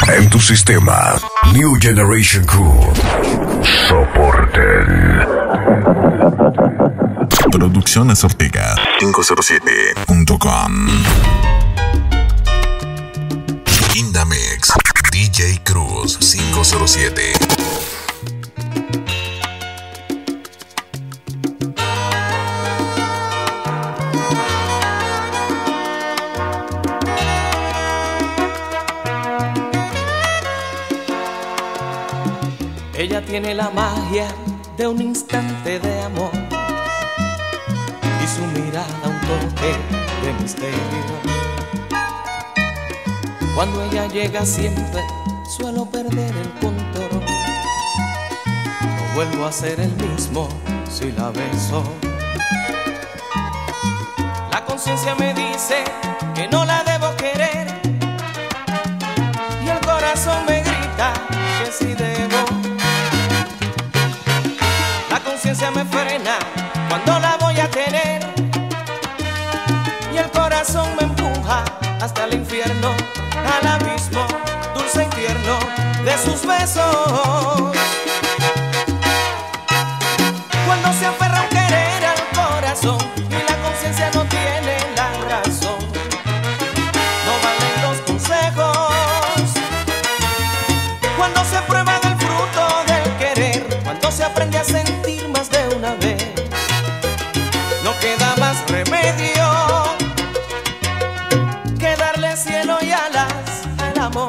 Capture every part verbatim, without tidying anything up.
En tu sistema, New Generation Crew. Soporten. Producciones Ortega cinco cero siete punto com. Indamix D J Cruz cinco cero siete. Ella tiene la magia de un instante de amor y su mirada un toque de misterio. Cuando ella llega siempre suelo perder el control. No vuelvo a ser el mismo si la beso. La conciencia me dice que no la debo querer y el corazón me grita que sí debo. La conciencia me frena cuando la voy a tener y el corazón me empuja hasta el infierno, al abismo dulce y tierno de sus besos. Cuando se aferra un querer al corazón y la conciencia no tiene la razón, no valen los consejos. Cuando se prueba del fruto del querer, cuando se aprende a sentir más de una vez, no queda más remedio que darle cielo y alas al amor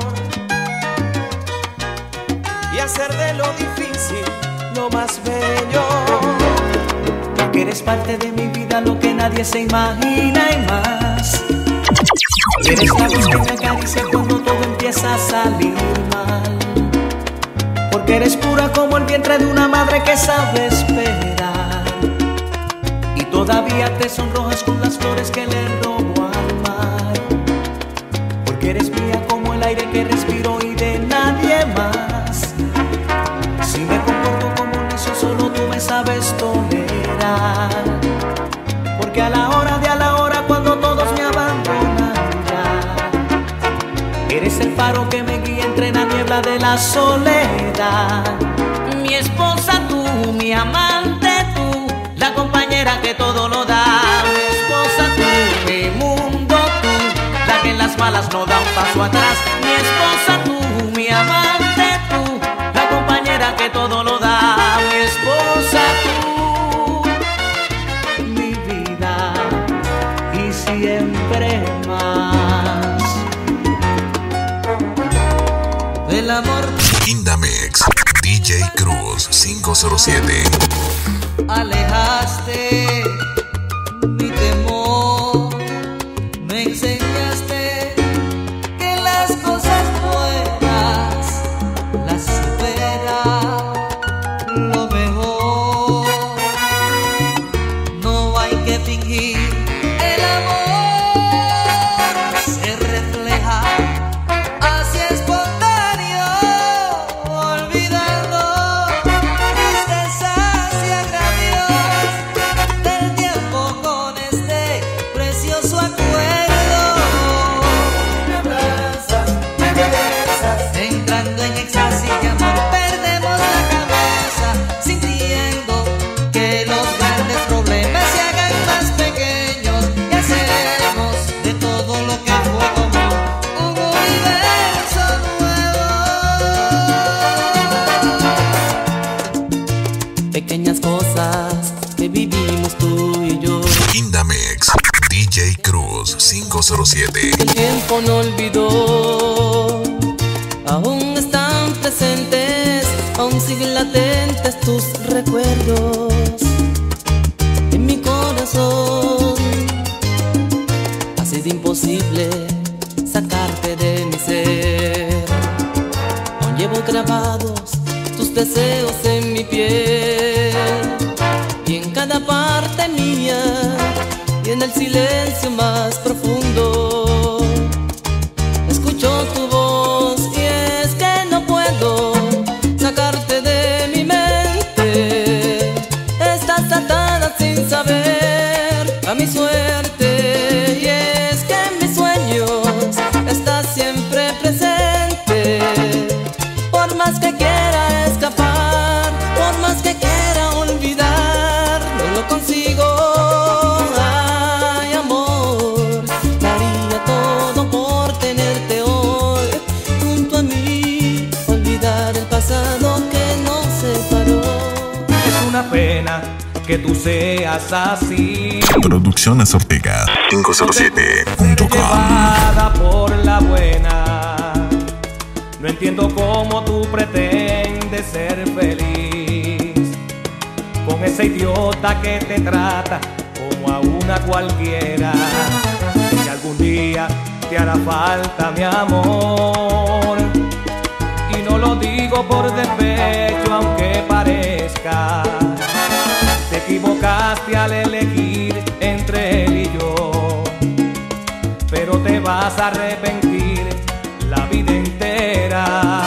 y hacer de lo difícil lo más bello. Porque eres parte de mi vida, lo que nadie se imagina y más. Eres la voz que me acaricia cuando todo empieza a salir mal. Porque eres pura como el vientre de una madre que sabe esperar. Y todavía te sonrojas con las flores que le robo al mar. Porque eres mía como el aire que respiro y de nadie más. Si me comporto como un necio, solo tú me sabes tolerar. Porque a la hora de a la hora, cuando todos me abandonan ya, eres el faro que me guía entre la niebla de la soledad. Mi esposa tú, mi amante tú, la compañera que todo lo da. Mi esposa tú, mi mundo tú, la que en las malas no da un paso atrás. Mi esposa tú, mi amante tú, la compañera que todo lo da. Mi esposa tú, mi vida y siempre más. Del amor Indamix D J Cruz cinco cero siete. alejaste mi temor, me enseñaste que las cosas buenas las supera lo mejor. No hay que fingir, el amor se refleja así espontáneo, olvidando tristezas y agravios del tiempo con este precioso acuerdo. Me abrazas, me besas, entrando en éxtasis de amor, perdemos la cabeza, sintiendo que los grandes problemas se hagan más pequeños y hacemos de todo lo que fue como un universo nuevo. Pequeñas cosas que vivimos tú y yo. Indamix D J Cruz cinco cero siete. El tiempo no olvidó, aún están presentes, aún siguen latentes tus recuerdos en mi corazón. Ha sido imposible sacarte de mi ser, aún llevo grabados tus deseos en mi piel y en cada parte mía y en el silencio más profundo escucho tu voz y es que no puedo sacarte de mi mente. Estás atada sin saber a mi suerte y es que en mis sueños estás siempre presente. que tú seas así. Producciones Ortega cinco cero siete punto com. Llevada por la buena. No entiendo cómo tú pretendes ser feliz con ese idiota que te trata como a una cualquiera. Que algún día te hará falta mi amor. Y no lo digo por despecho, aunque parezca. Te equivocaste al elegir entre él y yo, pero te vas a arrepentir la vida entera.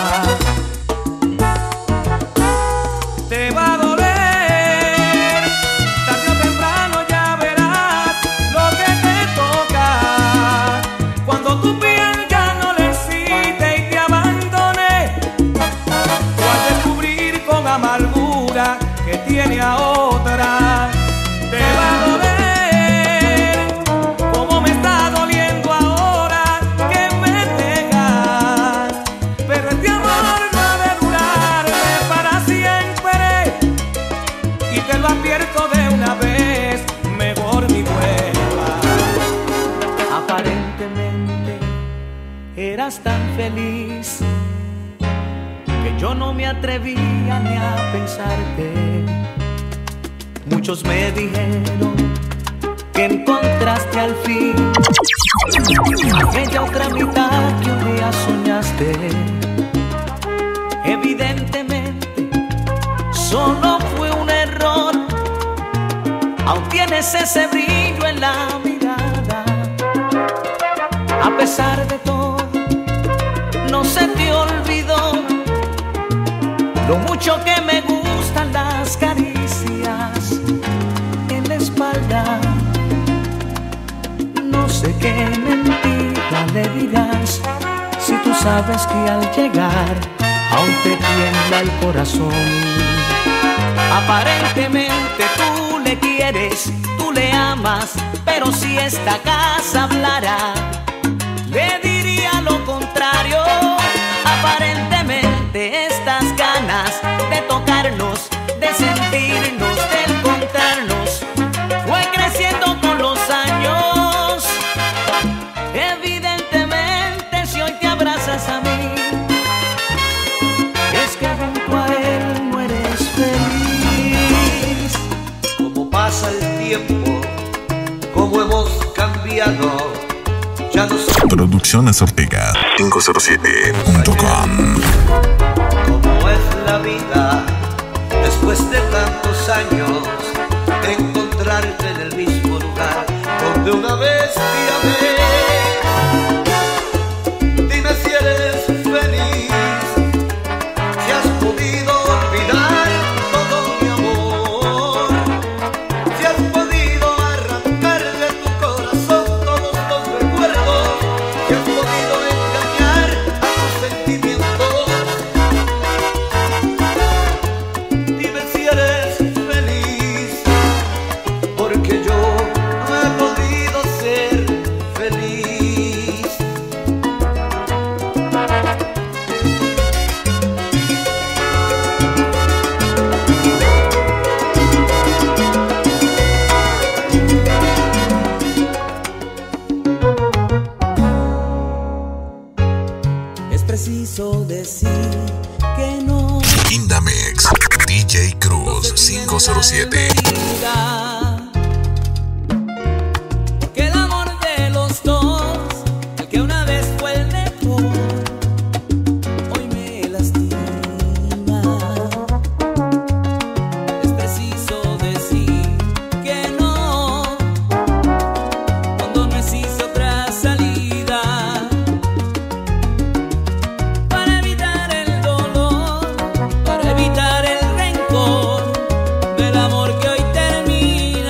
Te va a doler, tarde o temprano ya verás lo que te toca. Cuando tu piel ya no le excite y te abandone, tú al descubrir con amargura que tiene a otra. Te va a doler como me está doliendo ahora que me dejas, pero este amor no ha de durarme para siempre, y te lo advierto de una vez, mejor ni vuelvas. Aparentemente eras tan feliz que yo no me atrevía ni a pensarte. Muchos me dijeron que encontraste al fin aquella otra mitad que un día soñaste. Evidentemente solo fue un error, aún tienes ese brillo en la mirada. A pesar de todo, no se te olvidó lo mucho que me gustan las caricias en la espalda. No sé qué mentira le dirás si tú sabes que al llegar aún te tiembla el corazón. Aparentemente tú le quieres, tú le amas, pero si esta casa hablara, le diría lo contrario. Aparentemente estas ganas de tocarnos, de sentirnos, de encontrarnos, fue creciendo con los años. Evidentemente si hoy te abrazas a mí, es que junto a él no eres feliz. Como pasa el tiempo, como hemos cambiado, ya no sé Producciones Ortega cinco cero siete punto com. cómo es la vida después de tantos años, encontrarte en el mismo lugar donde una vez te amé. Dime si eres feliz, si has podido olvidar todo mi amor, si has podido arrancar de tu corazón todos los recuerdos, si has podido engañar a tus sentimientos. Dime si eres feliz, porque yo no he podido ser feliz. Es preciso decir que no. Indamex D J Cruz cinco cero siete. Porque el amor de los dos, el que una vez fue el mejor, hoy me lastima. Es preciso decir que no, cuando no existe otra salida, para evitar el dolor, para evitar el rencor del amor que hoy termina.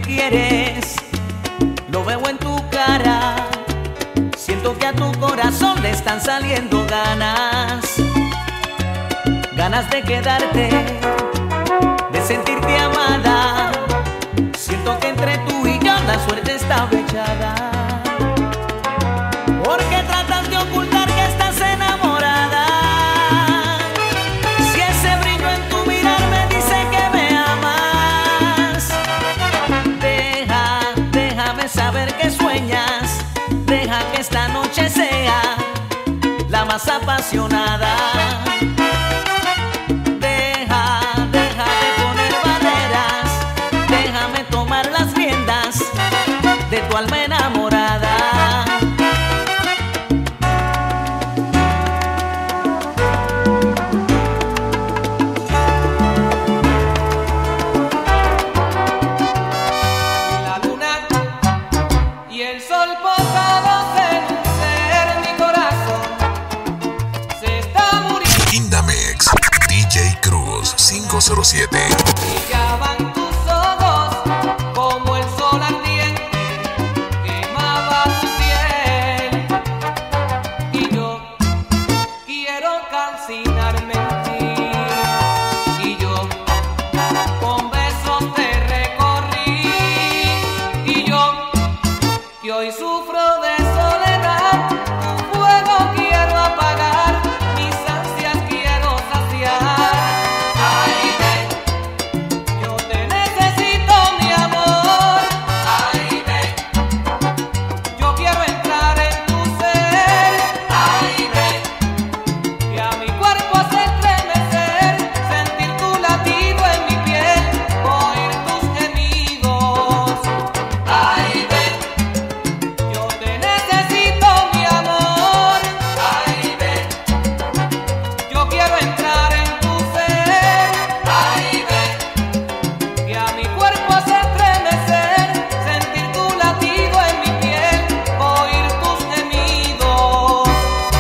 quieres, lo veo en tu cara. Siento que a tu corazón le están saliendo ganas, ganas de quedarte, de sentirte amada. Siento que entre tú y yo la suerte está echada. ¿Por qué tratas de ocultar que estás enamorada? Si ese brillo en tu mirar me dice que me amas. Deja, déjame saber que sueñas. Deja que esta noche sea la más apasionada. Deja, deja de poner barreras. Déjame tomar las riendas de tu alma enamorada. La luna y el sol posados en un ser, mi corazón se está muriendo. Indamex, D J Cruz cinco cero siete. Brillaban tus ojos como el sol ardiente, quemaba tu piel. Y yo quiero calcinarme en ti. Y yo con besos te recorrí. Y yo que hoy sufro de soledad, tu fuego quiero apagar, mis ansias quiero saciar. Ay, ven, yo te necesito, mi amor. Ay, ven, yo quiero entrar en tu ser. Ay, ven, y a mi cuerpo hace estremecer, sentir tu latido en mi piel, oír tus gemidos. Ay, ven, yo te necesito, mi amor. Ay, ven, yo quiero entrar en tu ser. Ay, ven, que a mi cuerpo hace estremecer, sentir tu latido en mi piel, oír tus gemidos.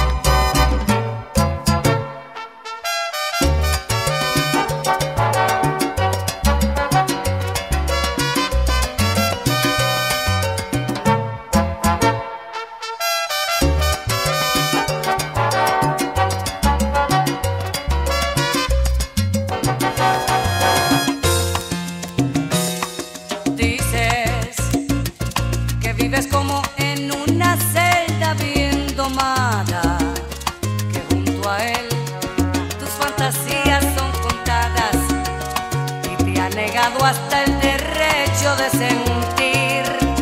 Dices que vives como en una celda bien domada, que junto a él tus fantasías son contadas y te ha negado hasta el derecho de sentir.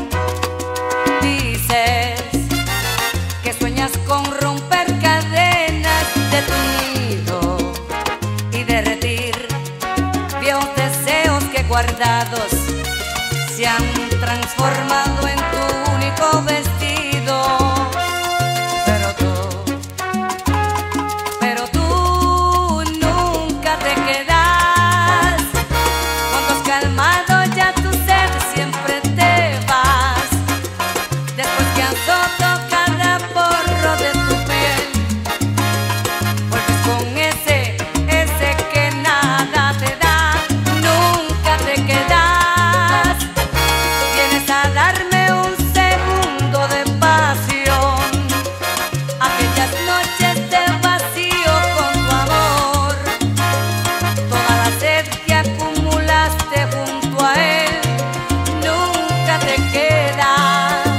Dices que sueñas con romper cadenas de tu nido y derretir viejos deseos que guardados se han transformado en tu único vestido. Pero tú, pero tú nunca te quedas. Cuando has calmado ya tu sed siempre te vas. Después que han roto cada porro de tu piel, vuelves con ese, ese que nada te da. Nunca te quedas. Vienes a darme un segundo de pasión, aquellas noches de vacío con tu amor, toda la sed que acumulaste junto a él. Nunca te quedas.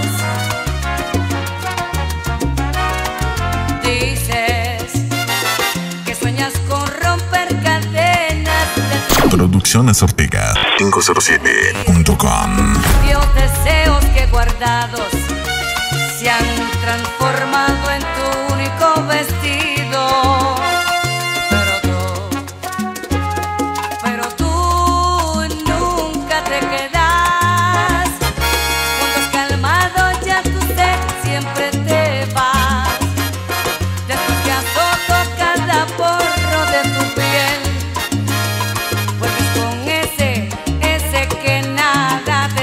Dices que sueñas con romper cadenas de Producciones Ortega cinco cero siete punto com. viejos deseos que guardados se han transformado en tu único vestido. Pero tú, pero tú nunca te quedas. Cuando has calmado ya tu sed siempre te vas. Después que has roto cada porro de tu piel, vuelves con ese, ese que nada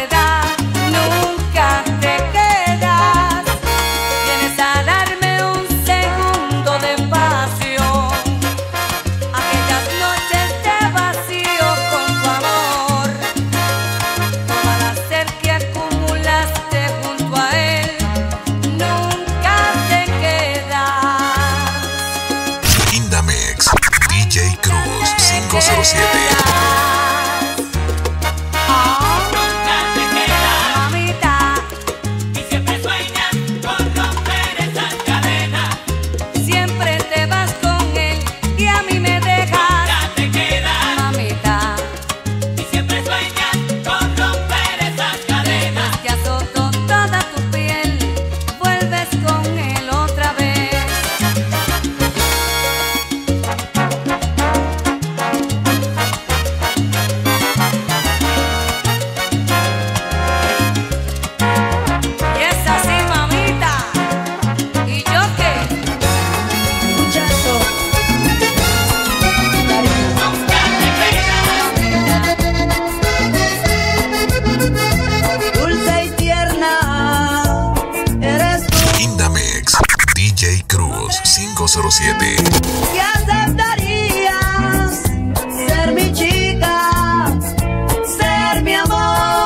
Cruz cinco cero siete. ¿Y aceptarías ser mi chica, ser mi amor?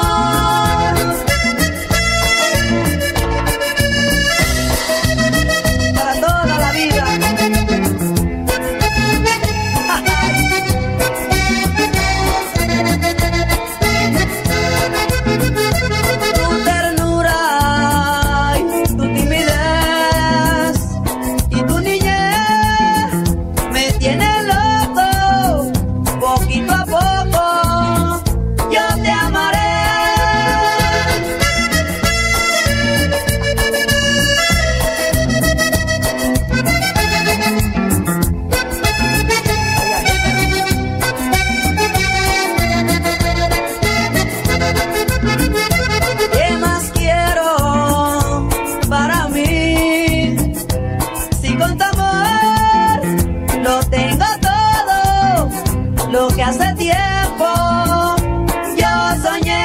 Para toda la vida. Tu ternura y tu timidez y tu niñez me tiene loco. Poquito a poco yo te amaré. ¿Qué más quiero para mí? Si con tu amor lo tengo todo, lo que hace tiempo yo soñé.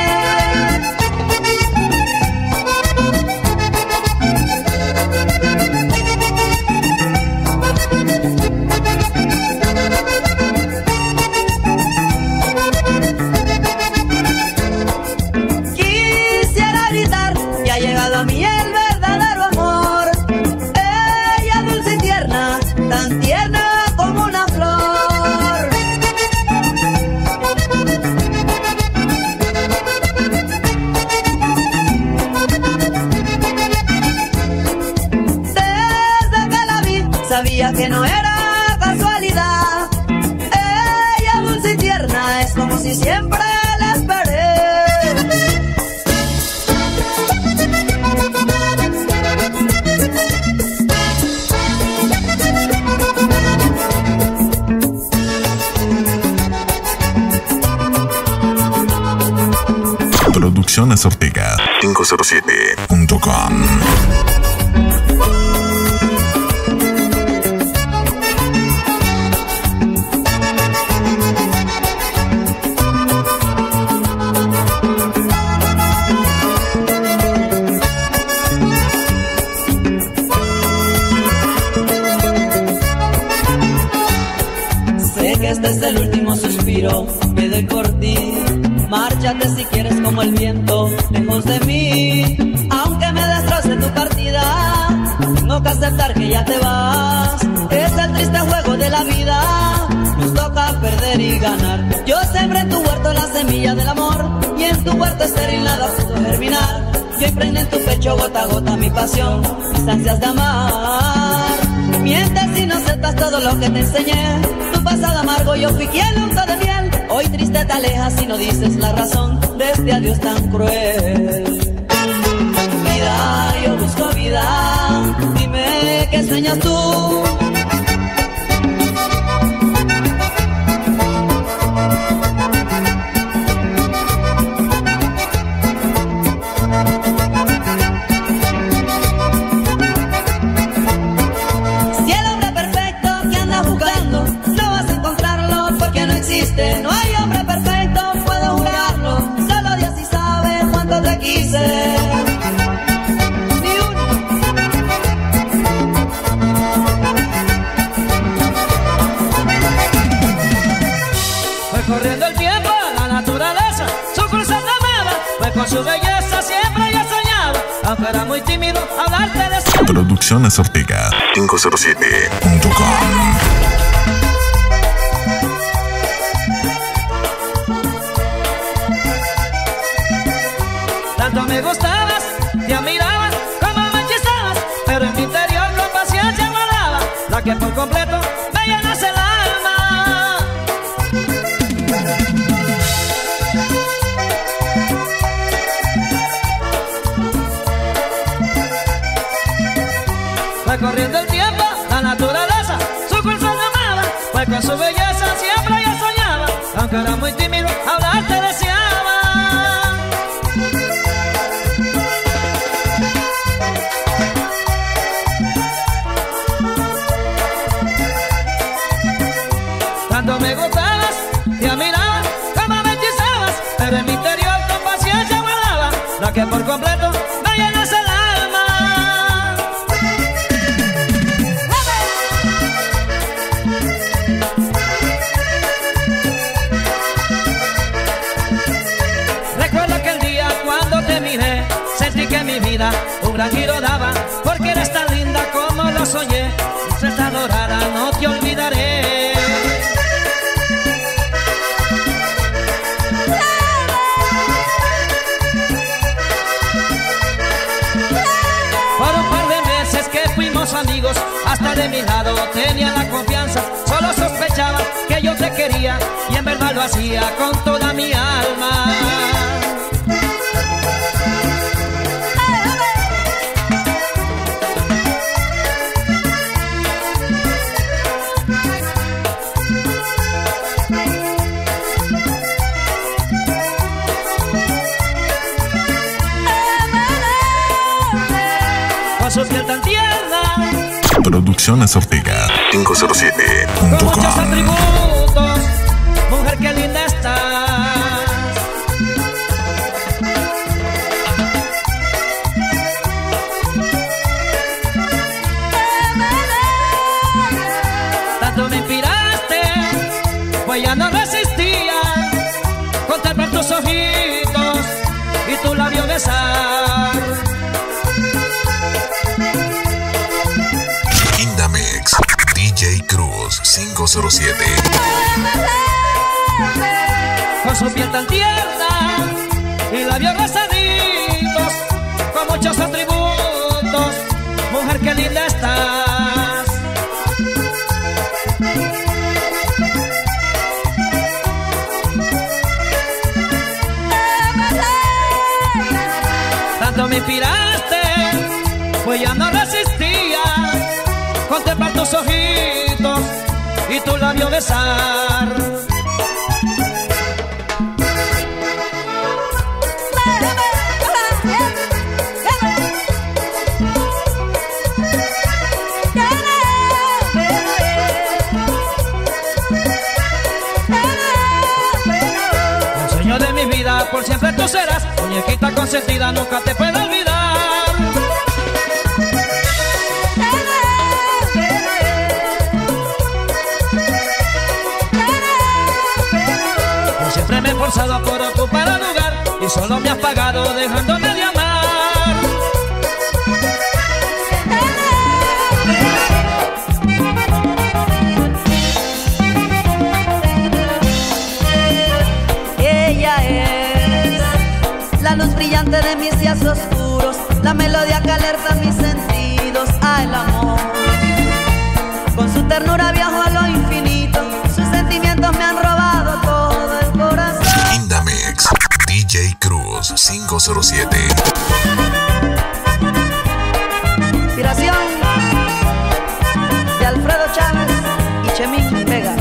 Quisiera gritar que ha llegado a mí el verdadero amor. Ella dulce y tierna, tan tierna como una flor. Desde que la vi sabía que no era casualidad. Ella dulce y tierna es como si siempre la esperé. Producciones Ortega cinco cero siete punto com. Sé que este es el último suspiro que doy por ti. Márchate si quieres como el viento, lejos de mí. Aunque me destroce tu partida, tengo que aceptar que ya te vas. Es el triste juego de la vida, nos toca perder y ganar. Yo sembré en tu huerto la semilla del amor, y en tu huerto estéril nada pudo germinar. Yo impregné en tu pecho gota a gota mi pasión, mis ansias de amar. Mientes y no aceptas todo lo que te enseñé. Tu pasado amargo yo fui quien lo untó de miel. Hoy triste te alejas y no dices la razón de este adiós tan cruel. Vida, yo busco vida, dime qué sueñas tú. Si el hombre perfecto que andas buscando no vas a encontrarlo porque no existe. No hay hombre perfecto, puedo jurarlo. Solo Dios sí sabe cuánto te quise. Ni uno. Fue corriendo el tiempo, la naturaleza, su cruzada amaba. Fue con su belleza, siempre yo soñaba. Aunque era muy tímido, hablarte de eso. Producciones Ortega cinco cero siete punto com. Tanto me gustabas, te admiraba, como me hechizabas, pero en mi interior con paciencia guardaba la que por completo me llenas el alma. Fue corriendo el tiempo, la naturaleza, su curso no amaba. Fue con su belleza, siempre yo soñaba. Aunque era muy tímido, hablarte deseaba. Tanto me gustabas, te admiraba, como me hechizabas, pero en mi interior con paciencia guardaba la que por completo me llenas el alma. ¡Vamos! mi vida un gran giro daba, porque eres tan linda como lo soñé, nuestra adorada, no te olvidaré. Por un par de meses que fuimos amigos, hasta de mi lado tenía la confianza, solo sospechaba que yo te quería y en verdad lo hacía con toda mi alma. Con su piel tan tierna, Producciones Ortega cinco cero siete punto com. con muchos atributos, mujer que linda estás. Tanto me inspiraste, pues ya no resistía contemplar tus ojitos y tu labio besar. Indamex, D J Cruz cinco cero siete. Con su piel tan tierna y labios rosaditos, con muchos atributos, mujer que linda estás. Tanto me inspiraste, pues ya no resistía contemplar tus ojitos y tu labio besar. El sueño de mi vida, por siempre tú serás, muñequita consentida, nunca te puedo olvidar. Siempre me he esforzado por ocupar el lugar y solo me has pagado dejándome de amar. Ella es la luz brillante de mis días oscuros, la melodía que alerta mis sentidos al amor. Con su ternura viajo a lo infinito, sus sentimientos me han robado todo el corazón. Indamex, D J Cruz cinco cero siete. Inspiración de Alfredo Chávez y Chemín Vega.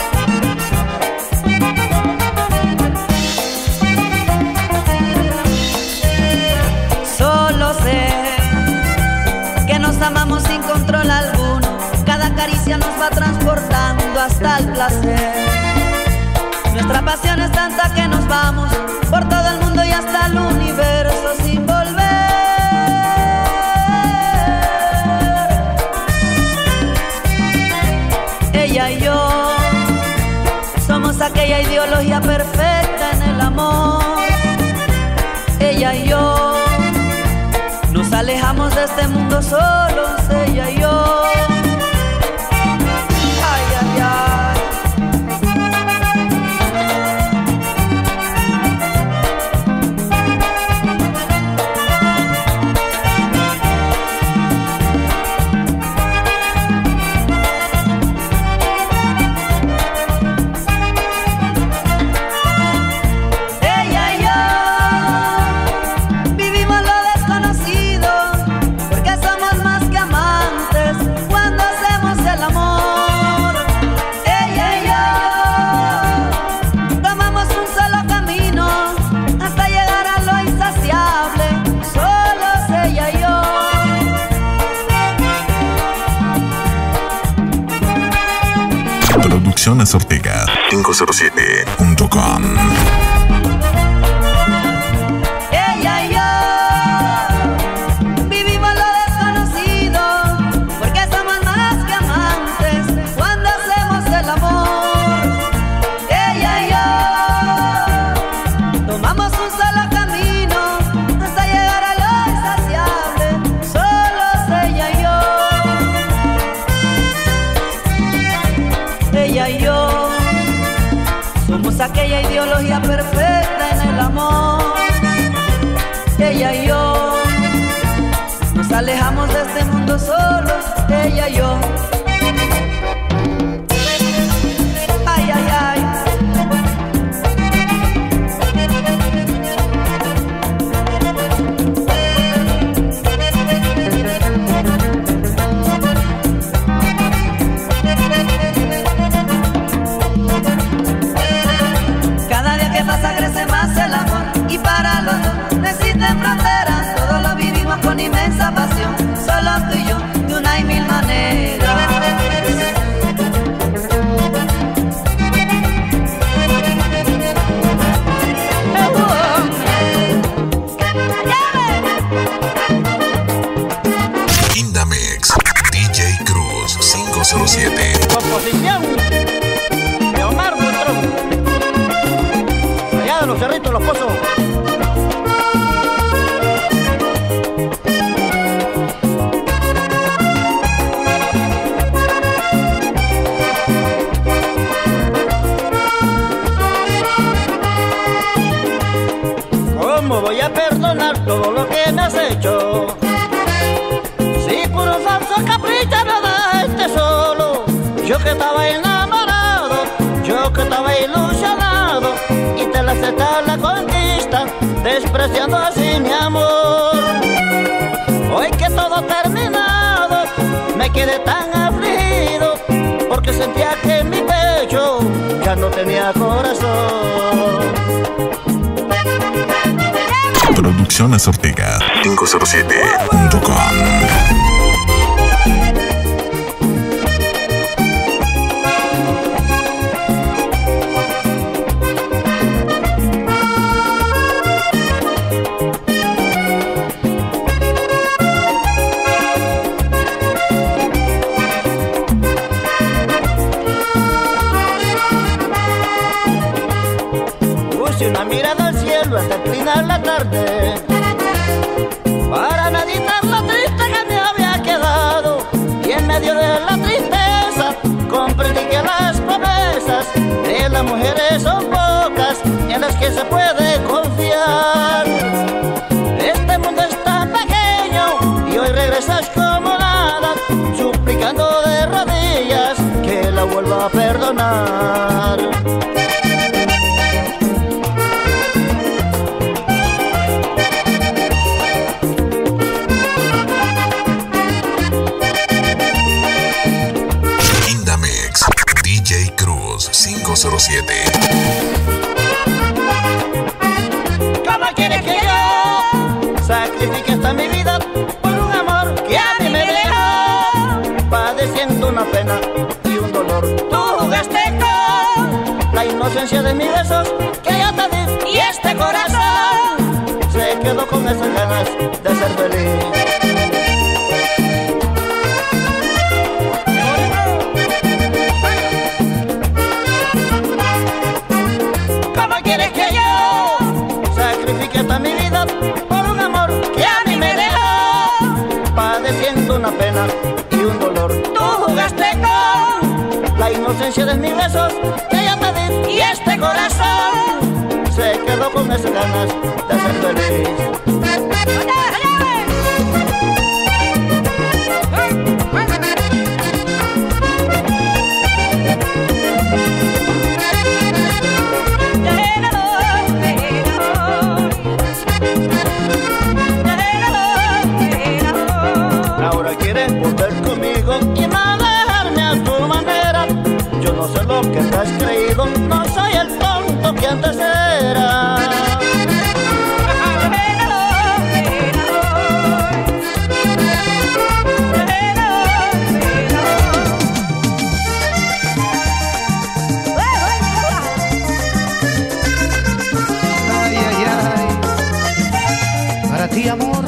Solo sé que nos amamos sin control alguno, cada caricia nos va transportando hasta el placer. Nuestra pasión es tanta que nos vamos por todo el mundo y hasta el universo sin volver. Ella y yo somos aquella ideología perfecta en el amor. Ella y yo nos alejamos de este mundo solos, ella y yo. Ay, ay, ay. Producciones Ortega cinco cero siete punto com. Ella y yo vivimos lo desconocido, porque somos más que amantes cuando hacemos el amor. Ella y yo tomamos un solo camino hasta llegar a lo insaciable. ella y yo. Nos alejamos de este mundo solos, ella y yo. Ay, ay, ay. Cada día que pasa crece más el amor y para los dos no existen fronteras. Todo lo vivimos con inmensa pasión, solo tú y yo, de una y mil maneras. Indamex, D J Cruz cinco cero siete. Composición de Omar Buitrón, allá de los Cerritos, Los Pozos. ¿Cómo voy a perdonar todo lo que me has hecho? Si por un falso capricho no dejaste solo. Yo que estaba enamorado, yo que estaba ilusionado, y te la acepté la conquista, despreciando así mi amor. Hoy que todo terminado, me quedé tan afligido, porque sentía que en mi pecho ya no tenía corazón. Producciones Ortega cinco cero siete punto com. Puse una mirada al cielo hasta inclinar la tarde, para meditar lo triste que me había quedado, y en medio de la tristeza comprendí que las promesas de las mujeres son pocas en las que se puede confiar. Este mundo es tan pequeño y hoy regresas como nada, suplicando de rodillas que la vuelva a perdonar. Indamex, D J Cruz cinco cero siete. ¿Cómo quieres que yo sacrifique esta mi vida por un amor que a mí me dejó? Padeciendo una pena y un dolor, tú jugaste con la inocencia de mis besos que yo te di, y este corazón se quedó con esas ganas de ser feliz. ¿Cómo quieres que yo sacrifique esta mi vida por un amor que a mí me dejó? Padeciendo una pena y un dolor, tú jugaste con la inocencia de mis besos que yo te di, y este corazón se quedó con esas ganas de ser feliz. Ahora quieres volver conmigo y manejarme a tu manera. Yo no sé lo que te has creído, no soy el tonto que antes era. Ay, ay, ay. Para ti, amor.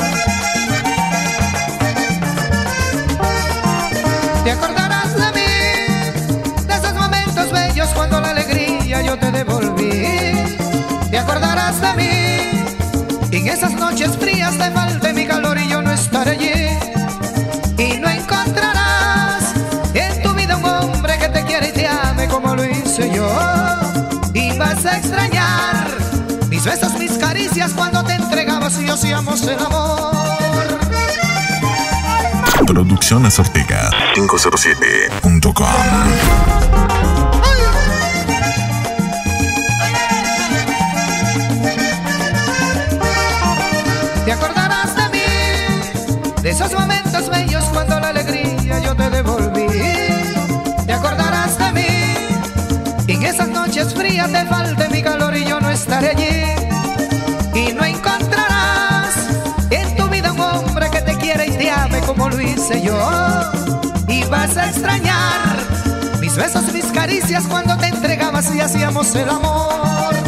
Te acordarás de mí, de esos momentos bellos cuando la alegría yo te devolví. Te acordarás de mí, en esas noches frías te falté mi calor y yo no estaré allí. Y no encontrarás en tu vida un hombre que te quiera y te ame como lo hice yo. Y vas a extrañar mis besos, mis caricias cuando te entregabas y hacíamos el amor. Producciones Ortega cinco cero siete punto com. Te acordarás de mí, de esos momentos bellos cuando la alegría yo te devolví. Te acordarás de mí, y en esas noches frías te falte mi calor y yo no estaré allí. Y no encontrarás en tu vida un hombre que te quiera y te ame como lo hice yo. Y vas a extrañar mis besos y mis caricias cuando te entregabas y hacíamos el amor.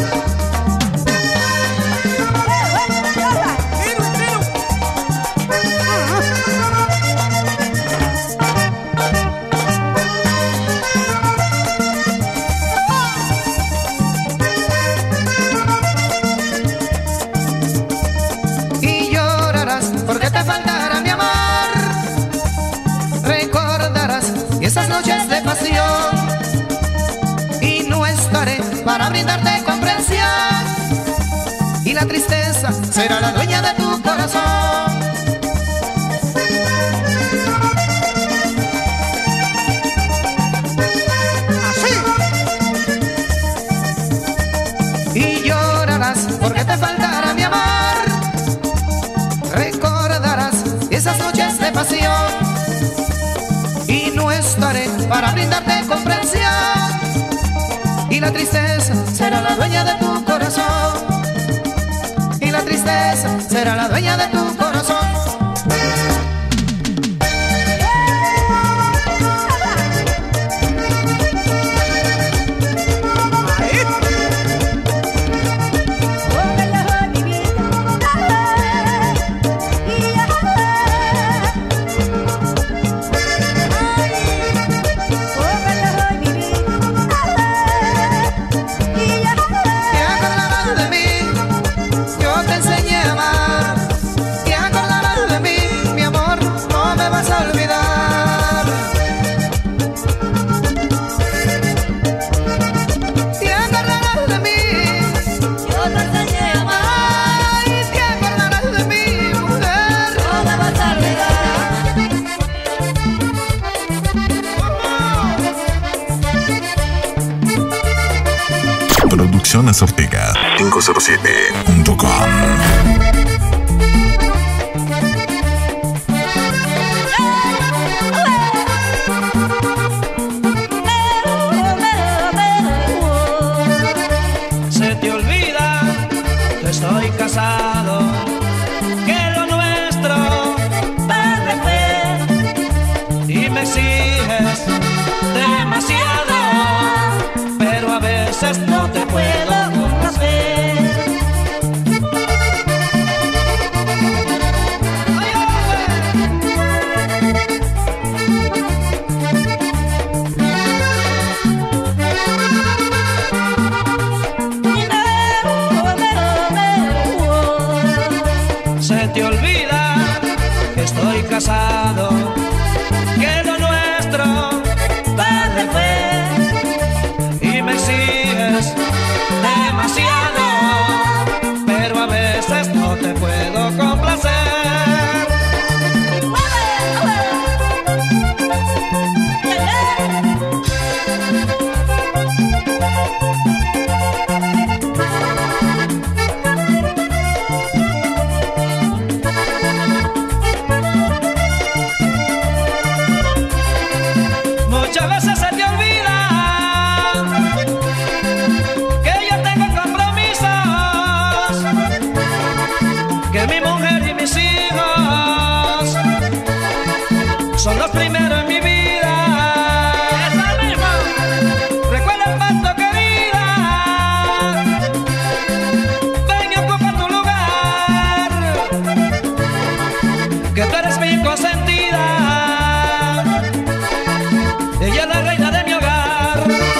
Porque te faltará mi amor, recordarás esas noches de pasión y no estaré para brindarte comprensión y la tristeza será la dueña de tu corazón. Así. Y llorarás porque te faltará mi amor, recordarás esas noches de pasión y no estaré para brindarte comprensión y la tristeza será la dueña de tu corazón y la tristeza será la dueña de tu corazón. Producciones Ortega cinco cero siete punto com. Se te olvida que estoy casado, que lo nuestro va de fe y me exiges demasiado, pero a veces no te puedo complacer. Se te olvida que estoy casado, que lo nuestro va de fe y me exiges demasiado, pero a veces no te puedo complacer. Muchas veces se te olvida que yo tengo compromisos, que mi mujer y mis hijos son los primeros en mi vida. Esa misma. Recuerda el pacto, querida. Ven y ocupa tu lugar, que tú eres mi consentida. Ella es la reina de mi hogar.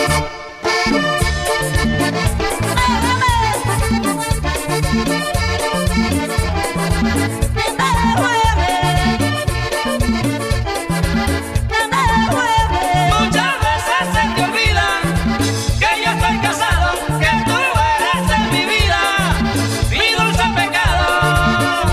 Muchas veces se te olvida que yo estoy casado, que tú eres en mi vida, mi dulce pecado.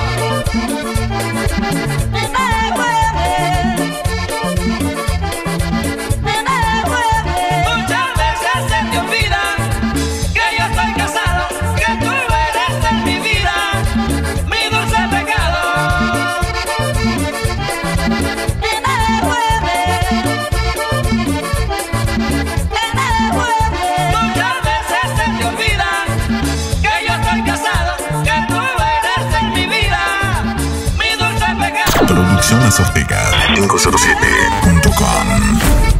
Producciones Ortega cinco cero siete punto com.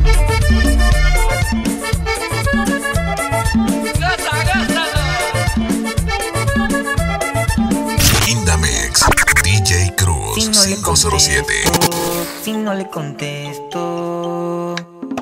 Indamix, D J Cruz Si no le cinco cero siete. contesto, si no le contesto,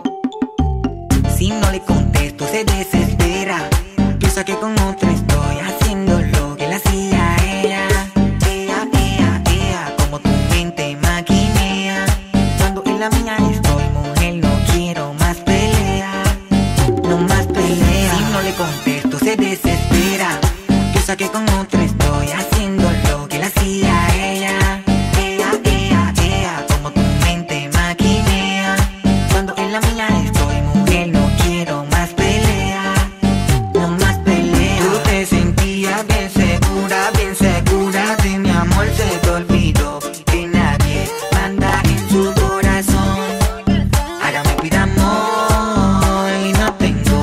si no le contesto se desespera. Piensa que con otra estoy haciendo lo que le hacía a ella. Ea, ea, ea, como tu mente maquinea. Cuando en la mía estoy, mujer, no quiero más pelea. No más pelea. Si no le contesto se desespera. Piensa que con otra estoy haciendo lo que le hacía a ella. Ea, ea, ea, como tu mente maquinea. Cuando en la mía estoy, mujer, no quiero más pelea. No más pelea. Tú te sentías bien segura, bien segura de mi amor. Se te olvidó que nadie manda en su corazón. Ahora me pide amor y no tengo.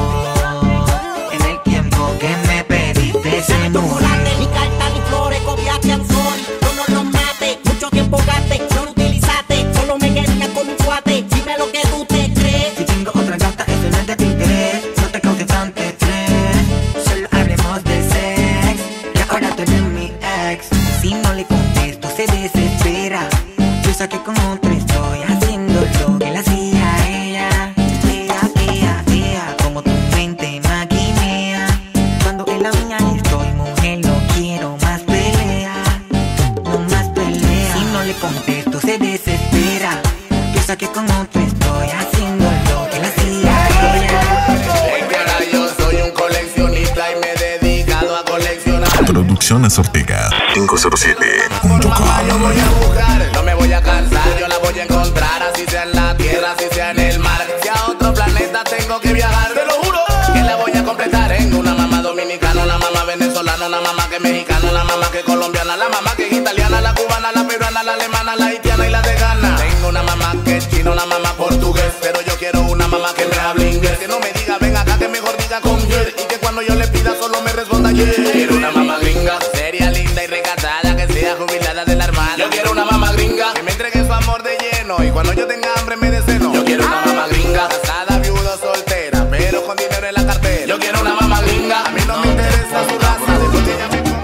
En el tiempo que me pediste se murió. Ni carta ni flores, copiaste al sol. Yo no lo mate, mucho tiempo gasté, no lo utilizaste. Solo me querías con un cuate, dime lo que tú te crees. Si tengo otra gata, eso no es de tu interés. No te causes tanto estrés. Solo hablemos de sex. Y ahora tú eres mi ex. Si no le contesto, se desespera. Piensa que con otra estoy haciendo lo que le hacía a ella. Ea, ea, ea, como tu mente maquinea. Cuando en la mía estoy, mujer, no quiero más pelea. No más pelea. Si no le contesto, se desespera. Piensa que con otra estoy haciendo lo que le hacía a ella. Es que ahora yo soy un coleccionista y me he dedicado a coleccionar. Producciones Ortega cinco cero siete punto com. Mamá, yo voy a buscar, no me voy a cansar, yo la voy a encontrar, así sea en la tierra, así sea en el mar. Si a otro planeta tengo que viajar, te lo juro, que la voy a completar en una mamá dominicana, una mamá venezolana, una mamá que es mexicana, una mamá que es colombiana, la mamá que es italiana, la cubana, la peruana, la alemana, la haitiana y la vegana. Tengo una mamá que es china, una mamá portugués, pero yo quiero una mamá que me hable inglés, que no me diga ven acá, que mejor diga con yer, y que cuando yo le pida solo me responda yeah. Quiero una mamá gringa, seria, linda y recatada, que sea jubilada de la armada. Yo quiero una mamá gringa, que me entregue su amor de lleno, y cuando yo tenga hambre me dé seno. Yo quiero una mamá gringa, casada, viuda o soltera, pero con dinero en la cartera. Yo quiero una mamá gringa, a mí no me interesa su raza, de lo que ella me ponga.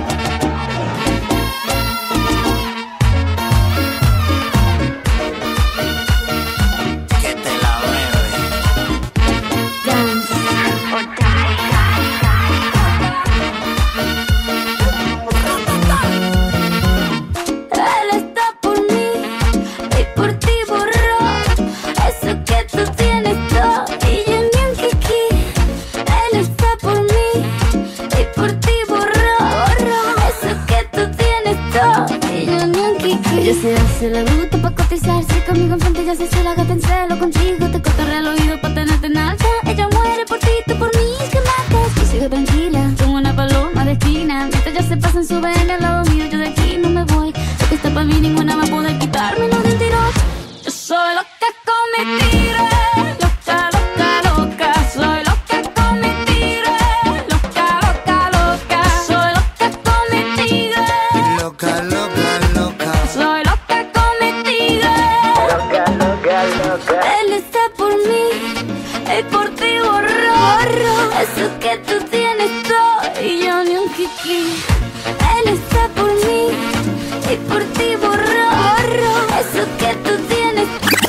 Que te la bebe. Él está por mí y por ti borró eso que tú tienes todo y yo ni un kiki. Él está por mí y por ti borró, borró eso que tú tienes todo y yo ni un kiki. Ella se hace la bruta pa' cotizarse conmigo enfrente, ya se hace la gata en celo contigo. Te cotorrea al oído pa' tenerte en alta. Ella muere por ti, tú por mí, que matas. Yo sigo tranquila, como una paloma de esquina. Mientras ya se pasan, suben al lado mío, yo de aquí no me voy. Lo que está pa' mí ninguna va a poder quitármelo de un tirón. Yo soy loca con mi tira, loca, loca, loca. Soy loca con mi tira, loca, loca, loca. Soy loca con mi tira, Loca, loca, loca. soy loca con mi tira. Loca, loca, loca. Él está por mí y por ti borró, borró eso que tú tienes todo y yo ni un kiki. Él está por mí y por ti borró, borró eso que tú tienes.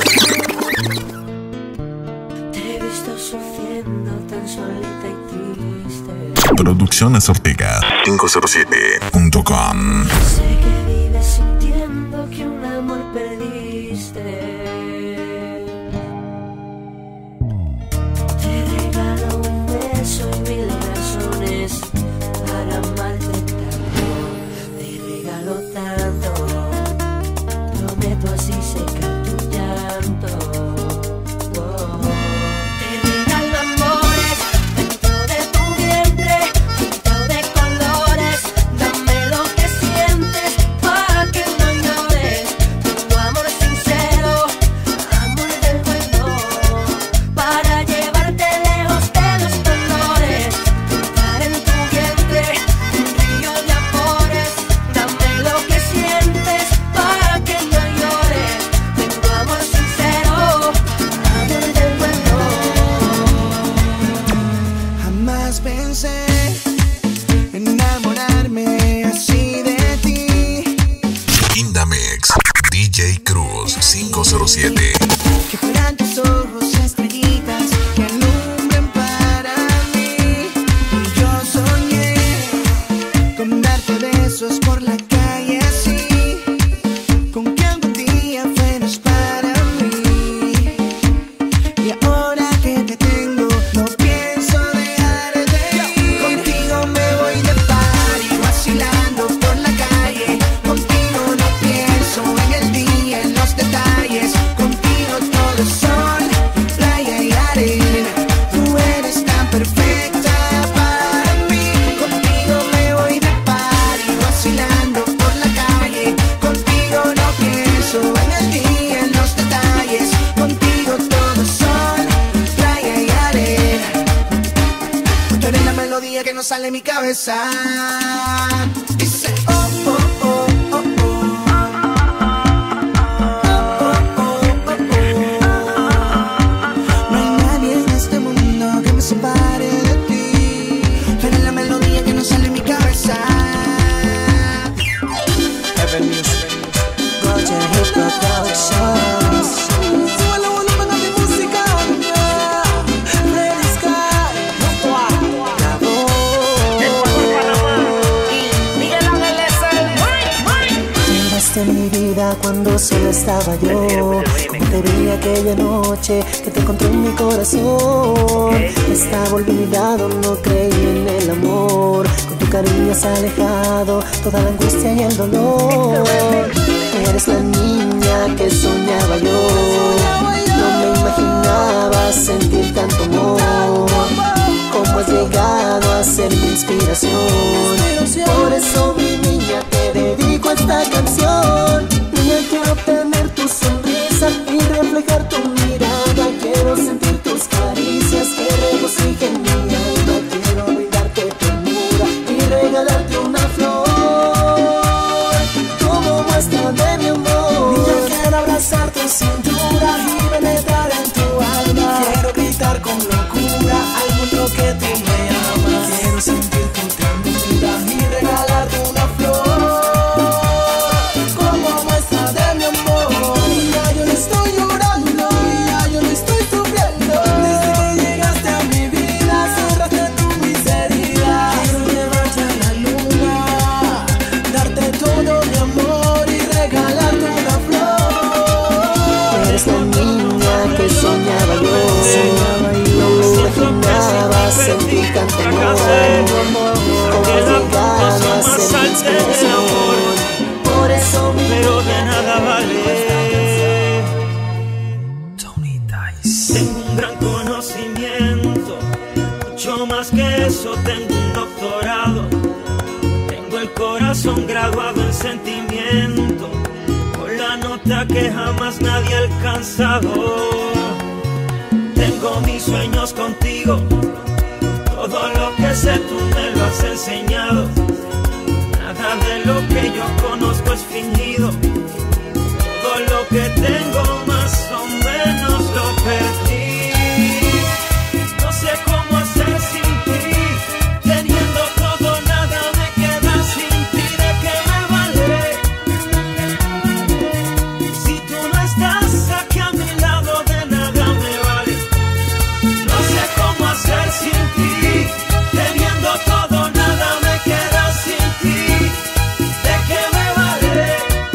Te he visto sufriendo tan solita y triste. Producciones Ortega cinco cero siete punto com. Sé que vives sintiendo que un amor perdiste. Te regalo un beso y mil razones para amarte tanto. Te regalo tanto, prometo así secar tu llanto. Oh. Te regalo amores dentro de tu vientre, pinto de colores. Dame lo que sientes J Cruz cinco cero siete. Que fueran tus ojos estrellitas que alumbren para mí. Y yo soñé con darte besos por la calle así, con que algún día fueras para mí. Y ahora que te tengo no pienso dejar de ir. Contigo me voy de party vacilando por la calle. Contigo no pienso en el día, en los detalles. Contigo todo es sol, playa y arena. Tú eres tan perfecta para mí. Contigo me voy de party vacilando por la calle. Contigo no pienso en el día, en los detalles. Contigo todo es sol, playa y arena. Tú eres la melodía que no sale de mi cabeza. Dice oh, oh, oh, oh, oh. No hay nadie en este mundo que me separe de ti. Tú eres la melodía que no sale de mi cabeza. Heaven Music, Roger Hip Productions. Sube el volumen a mi música. Freddy Sky. La voz. Llegaste a mi vida cuando solo estaba yo. Como te vi aquella noche que te encontré en mi corazón. Estaba olvidado, no creí en el amor. Con tu cariño has alejado toda la angustia y el dolor. Eres la niña que soñaba yo. No me imaginaba sentir tanto amor. Cómo has llegado a ser mi inspiración. Por eso mi niña te dedico a esta canción. Niña, quiero tener tu sonrisa y reflejar tu mirada. Quiero sentir tus caricias que regocijen mi alma. Quiero brindarte ternura y regalarte una flor como muestra de mi amor. Niña, quiero abrazar tu cintura y penetrar en tu alma. Quiero gritar con locura al mundo que tú me amas. Quiero sentir tu ternura y regalarte una flor como muestra de mi amor. Niña, yo no estoy llorando, niña, yo no estoy sufriendo. Desde que llegaste a mi vida cerraste tú mis heridas. Quiero llevarte a la luna, darte todo mi amor y regalarte una flor. Eres la niña que soñaba yo. No me imaginaba sentir tanto amor. Como has llegado a ser mi inspiración. Por eso mi pero de nada vale. Tengo un gran conocimiento, mucho más que eso, tengo un doctorado. Tengo el corazón graduado en sentimiento, con la nota que jamás nadie ha alcanzado. Tengo mis sueños contigo, todo lo que sé tú me lo has enseñado. Nada de lo que yo conozco es fingido, todo lo que tengo más o menos lo perdí. No sé cómo hacer sin ti, teniendo todo nada me queda sin ti. ¿De qué me vale? Si tú no estás aquí a mi lado, de nada me vale. No sé cómo hacer sin ti, teniendo todo nada me queda sin ti. ¿De qué me vale?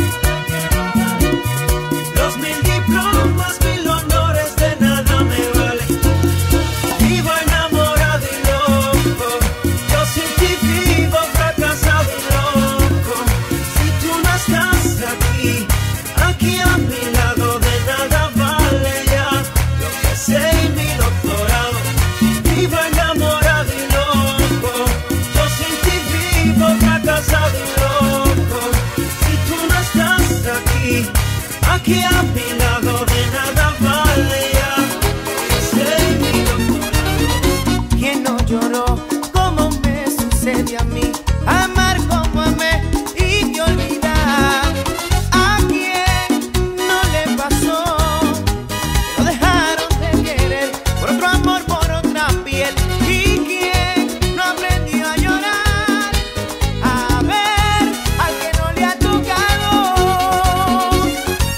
Los mil diplomas, mil honores, de nada me vale. Vivo enamorado y loco, yo sin ti vivo fracasado y loco. Si tú no estás aquí, aquí a mi lado, de nada vale ya lo que sé y mi doctorado. Vivo enamorado y loco, yo sin ti vivo fracasado y loco. Si tú no estás aquí, aquí a mi lado, de nada vale ya lo que sé y mi doctorado. ¿Quién no lloró como me sucede a mí? Amar como amé y que olvidar. ¿A quién no le pasó? Que lo dejaron de querer por otro amor, por otra piel. ¿Y quién no aprendió a llorar? A ver al que no le ha tocado.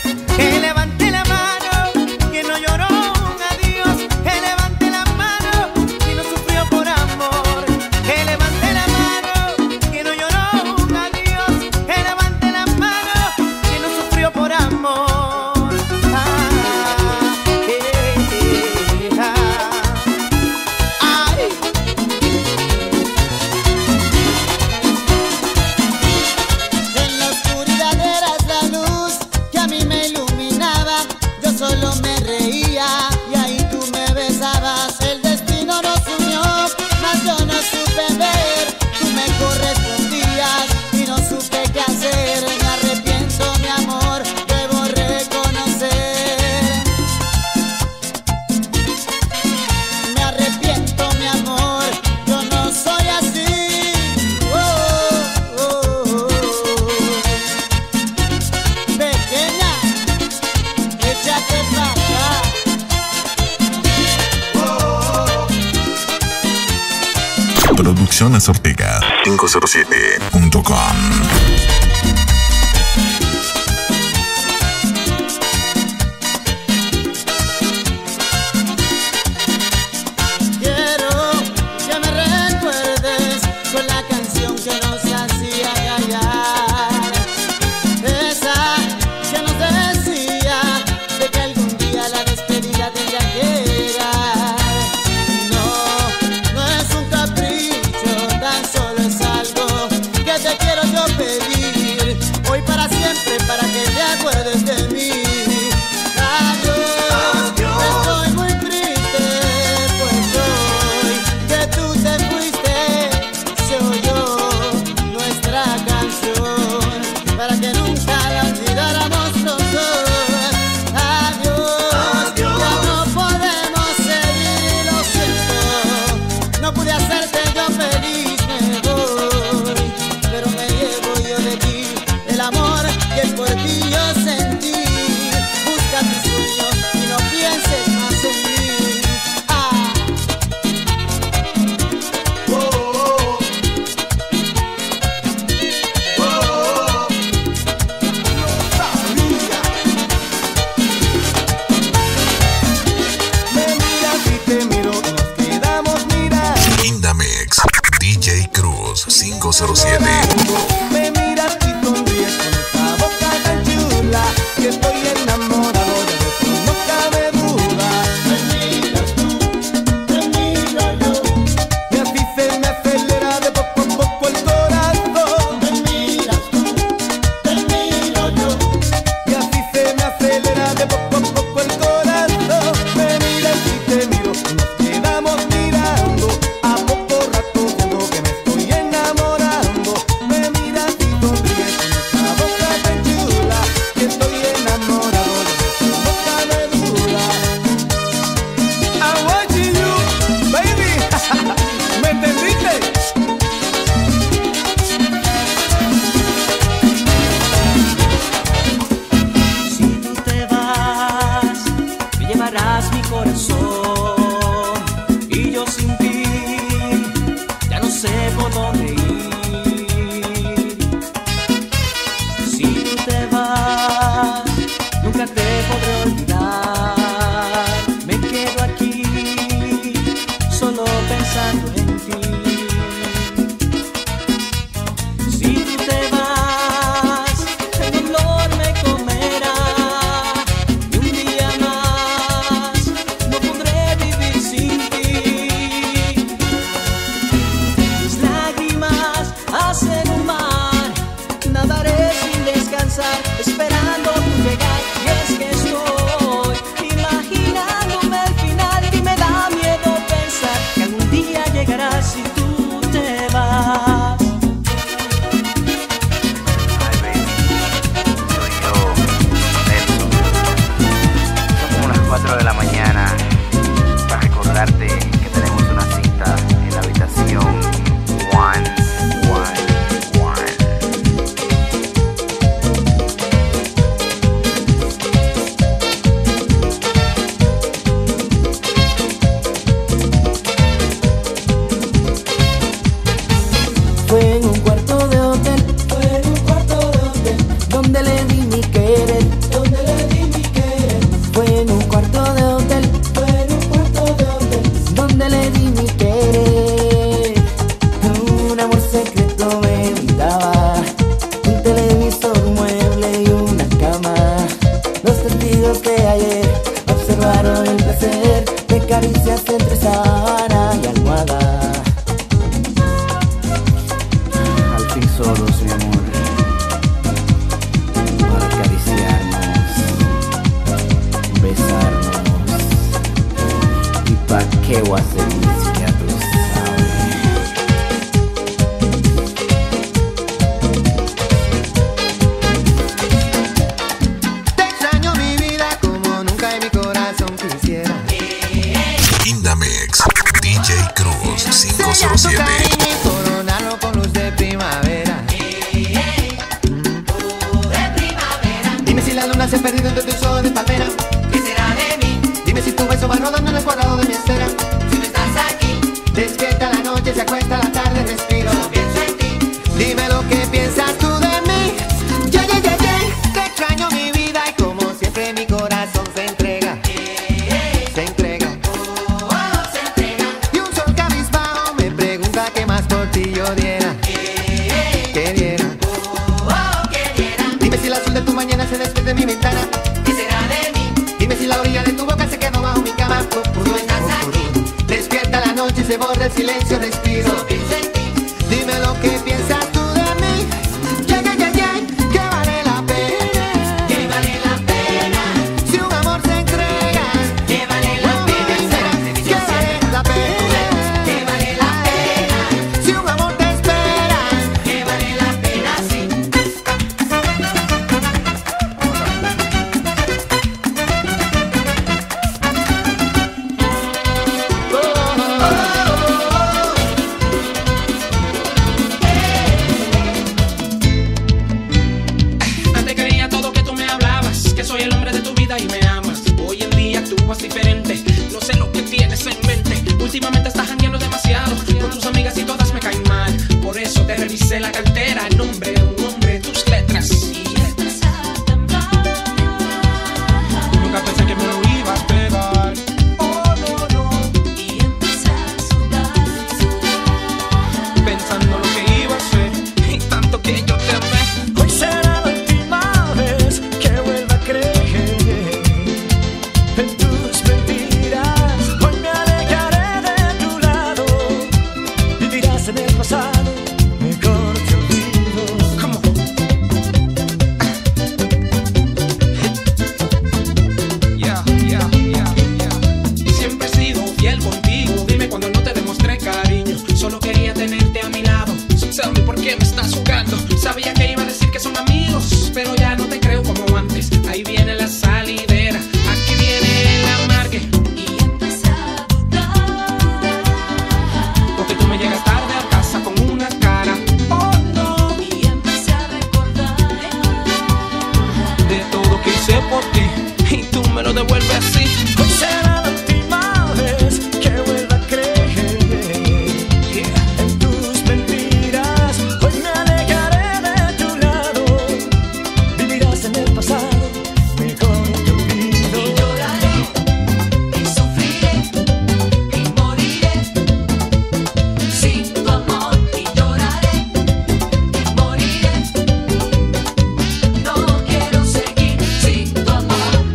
Producciones Ortega cinco cero siete punto com. cinco cero siete. Me miras y sonríes con esa boca tan chula que estoy enamorado de eso, no cabe duda. Me miras tú, te miro yo, y así se me acelera de poco a poco el corazón. Me miras tú, te miro yo, y así se me acelera de poco a poco el corazón. Me miras y te miro, y nos quedamos mirando a poco rato siendo que me estoy enamorando. Me miras y sonríes con esa boca tan chula que estoy enamorado de eso, no cabe duda. I'm watching you, baby. ¿Me entendiste? Si tú te vas, me llevarás mi corazón, y yo sin ti ya no sé por dónde ir. Si tú te vas, nunca te podré olvidar. Me quedo aquí solo pensando en ti. Si tú te vas, el dolor me comerá, y un día más no podré vivir sin ti. Mis lágrimas hacen un mar, nadaré sin descansar, esperando tu llegar. Y es que estoy imaginándome el final, y me da miedo pensar que algún día llegarás si tú te vas. Ay, baby, soy yo, Nelson. Son como las cuatro de la mañana para recordarte que tenemos una cita en la habitación one, one, one. Fue en un cuarto de hotel, fue en un cuarto de hotel, donde le di mi querer, donde le di mi querer. Fue en un cuarto de hotel, fue en un cuarto de hotel, donde le di mi querer. Un amor secreto me brindaba, un televisor, un mueble y una cama. Los testigos de ayer observaron el placer de caricias entre sábana y almohada. Al fin solos, mi amor, para acariciarnos, besarnos, y pa' qué voy a seguir si ya tú sabes. Te extraño mi vida como nunca en mi corazón quisiera. Indamex, D J Cruz cinco cero siete. Coronarlo con luz de primavera. Dime si la luna se ha perdido entre tus ojos de palmera. ¿Qué será de mí? Dime si tu beso va rodando en el cuadrado de mi esfera. Si no estás aquí, Despierta la noche, se acuesta la tarde, respiro. Pienso en ti. Dime lo que piensas tú de mí. Yeah, yeah, yeah, yeah. Te extraño mi vida y como siempre mi corazón se entrega. Se entrega. Se entrega. Y un sol cabizbajo me pregunta qué más por ti yo diera. Que diera. Dime si el azul de tu mañana se despierta en mi ventana. ¿Qué será de mí? Dime si la orilla de tu boca se quedó bajo mi cama. Tú estás aquí. Despierta la noche y se borra el silencio, respiro. Dime lo que piensas tú de mí. Yeah, yeah, yeah, yeah. Que vale la pena. Que vale la pena. Si un amor se entrega. Que vale la pena. Que vale la pena. Que vale la pena. Si un amor te espera. Que vale la pena, sí. Antes creía todo que tú me hablabas, que soy el hombre de tu vida y me amas. Hoy en día actúas diferente, no sé lo que tienes en mente. Últimamente estás jangueando demasiado con tus amigas y todas me caen mal. Por eso te revisé la cartera, nombre de un hombre, tus letras. Nunca pensé que me lo iba a pegar. Oh, no, no. Y empecé a sudar, sudar, pensando lo que iba a hacer y tanto que yo te amé. Hoy será la última vez que vuelva a creer en tus mentiras. Hoy me alejaré de tu lado, vivirás en el pasado, mejor te olvido. ¿Cómo? Yeah, yeah, yeah, yeah. Siempre he sido fiel contigo. Dime cuando no te demostré cariño. Solo quería tenerte a mi lado. So tell me por qué me estás jugando. Sabía que iba a decir que son amigos, pero ya no te creo como antes. Ahí viene la salidera, aquí viene el amargue. Y empecé a dudar, porque tú me llegas tarde a casa con una cara. Oh no. Y empecé a recordar de todo que hice por ti y tú me lo devuelves así. Hoy será la última vez que vuelva a creer en tus mentiras. Hoy me alejaré de tu lado, vivirás en el pasado, mejor te olvido. Y lloraré, y sufriré, y moriré sin tu amor. Y lloraré, y moriré. No quiero seguir sin tu amor.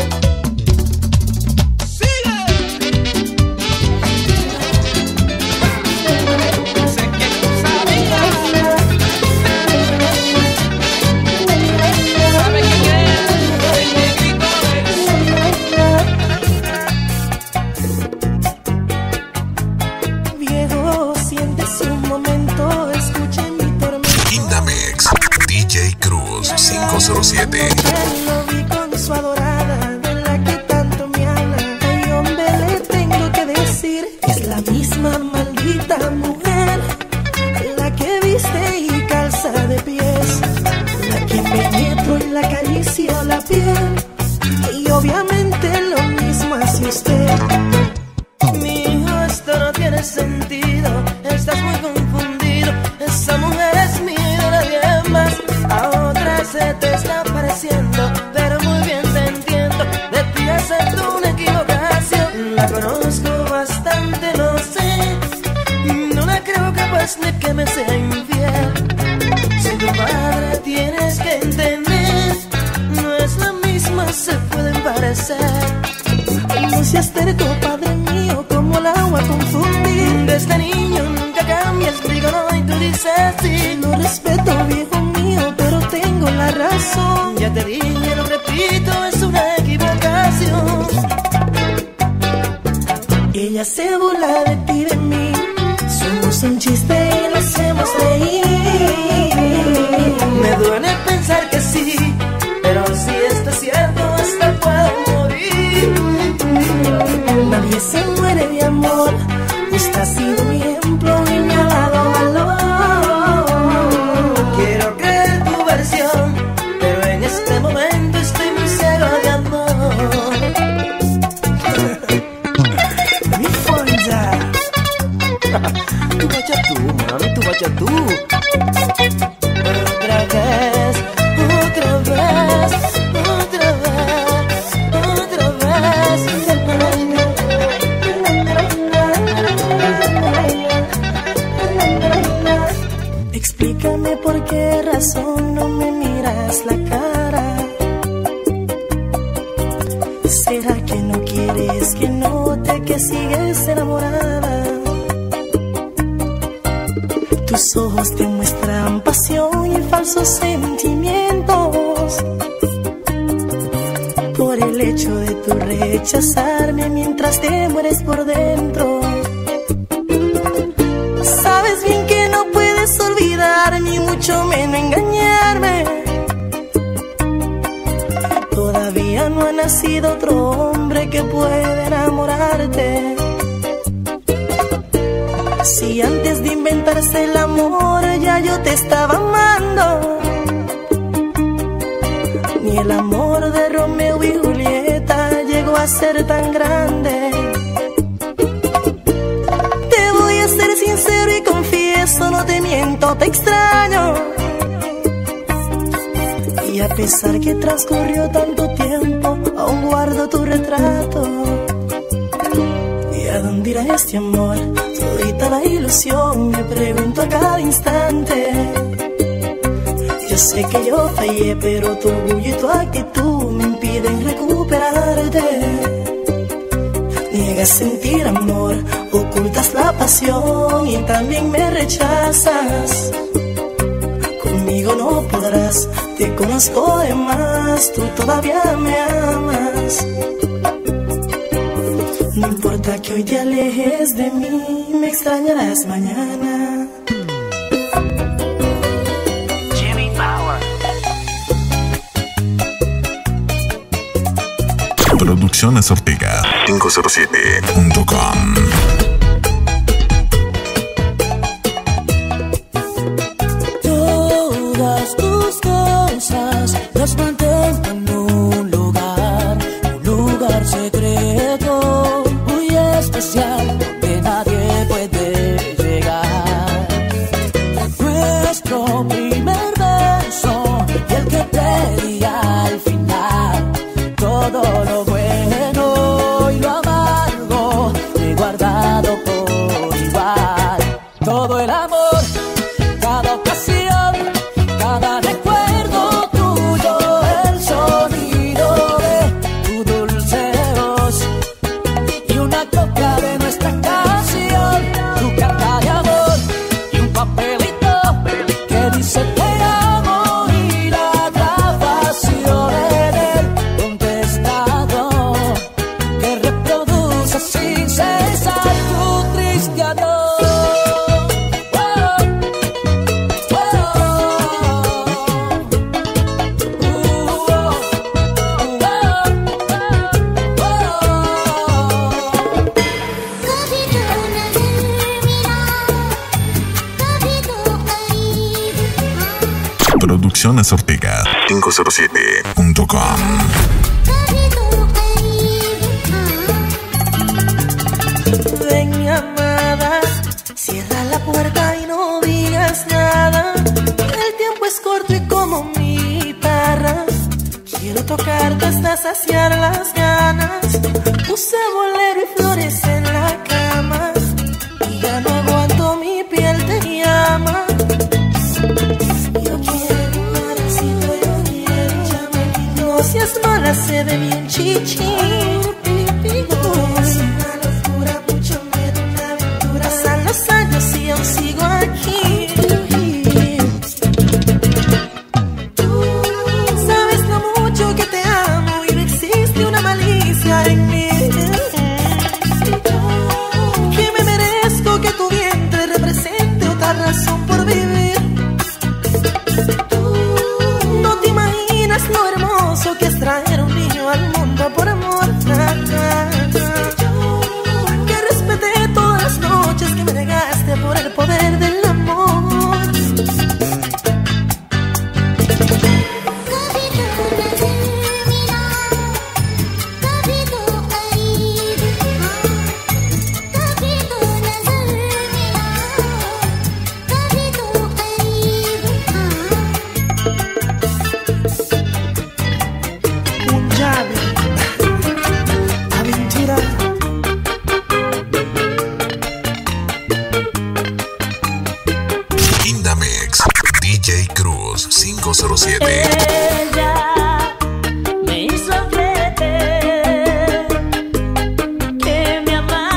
Viejo, sientes un momento, escuche mi tormento. Indamex, D J Cruz cinco cero siete. Lo vi con su adorada, de la que tanto me habla. Ay, hombre, le tengo que decir, es la misma maldita mujer, la que viste y calza de pies, la que penetro y la acaricio la piel. Y obviamente lo mismo hace usted. Mi hijo, esto no tiene sentido, estás muy confundido. Esa mujer es mía, nadie más. A otra se te está pareciendo, pero muy bien te entiendo. De ti acepto una equivocación. La conozco bastante, lo sé. No la creo capaz de que me sea infiel. Soy tu padre, tienes que entender. No es la misma, se pueden parecer. No seas terco, padre mío, como el agua confundir. Desde niño nunca cambias, digo no y tú dices sí. No respeto, viejo mío, pero tengo la razón. Ya te dije, lo repito, es una equivocación. Ella se burla de ti y de mí, somos un chiste y lo hacemos reír. Me duele pensar que sí, pero si esto es cierto, hasta puedo morir. Nadie se muere de amor, usted ha sido mi ejemplo y me ha dado valor. Quiero creer tu versión, pero en este momento estoy muy ciego de amor. Mi Fonda. que sigues enamorada. Tus ojos demuestran pasión y falsos sentimientos. Por el hecho de tu rechazarme mientras te mueres por dentro. Sabes bien que no puedes olvidar ni mucho menos engañarme. Todavía no ha nacido otro hombre que pueda enamorarte. Si antes de inventarse el amor ya yo te estaba amando, ni el amor de Romeo y Julieta llegó a ser tan grande. Te voy a ser sincero y confieso, no te miento, te extraño. Y a pesar que transcurrió tanto tiempo, aún guardo tu retrato. ¿Y a dónde irá este amor? Todita la ilusión, me pregunto a cada instante. Yo sé que yo fallé, pero tu orgullo y tu actitud me impiden recuperarte. Niegas sentir amor, ocultas la pasión y también me rechazas. Conmigo no podrás, te conozco de más, tú todavía me amas. No importa que hoy te alejes de mí, me extrañarás mañana. Jimmy Power. Producciones Ortega cinco cero siete punto com. Todas tus cosas las mantengo en un lugar, un lugar secreto, muy especial, que nadie puede llegar. Nuestro primer beso y el que te di al final, todo lo bueno y lo amargo he guardado por igual. Todo el amor, cada ocasión, cada recuerdo tuyo, el sonido de tu dulce voz y una copia de nuestra canción, tu carta de amor y un papelito que dice te amo y la grabación en el contestador que reproduce sin cesar tu triste adiós. Producciones Ortega cinco cero siete punto com. Ven mi amada, cierra la puerta y no digas nada. El tiempo es corto y como mi guitarra quiero tocarte hasta saciar las ganas. Puse bolero y flores en la cama y ya no aguanto, mi piel te llama. Yo quiero un maracito, yo quiero un chamaquito. No seas mala, se ve bien chichi. Pasan los años y aún sigo aquí. Tú sabes lo mucho que te amo y no existe una malicia en mí. Que me merezco que tu vientre represente otra razón por vivir. No te imaginas lo hermoso que es traer un niño al mundo por amor. Que respeté todas las noches que me negaste por el poder del amor. Punjabi, aventura. Indamex, D J Cruz cinco cero siete. Ella me hizo creer que me amaba.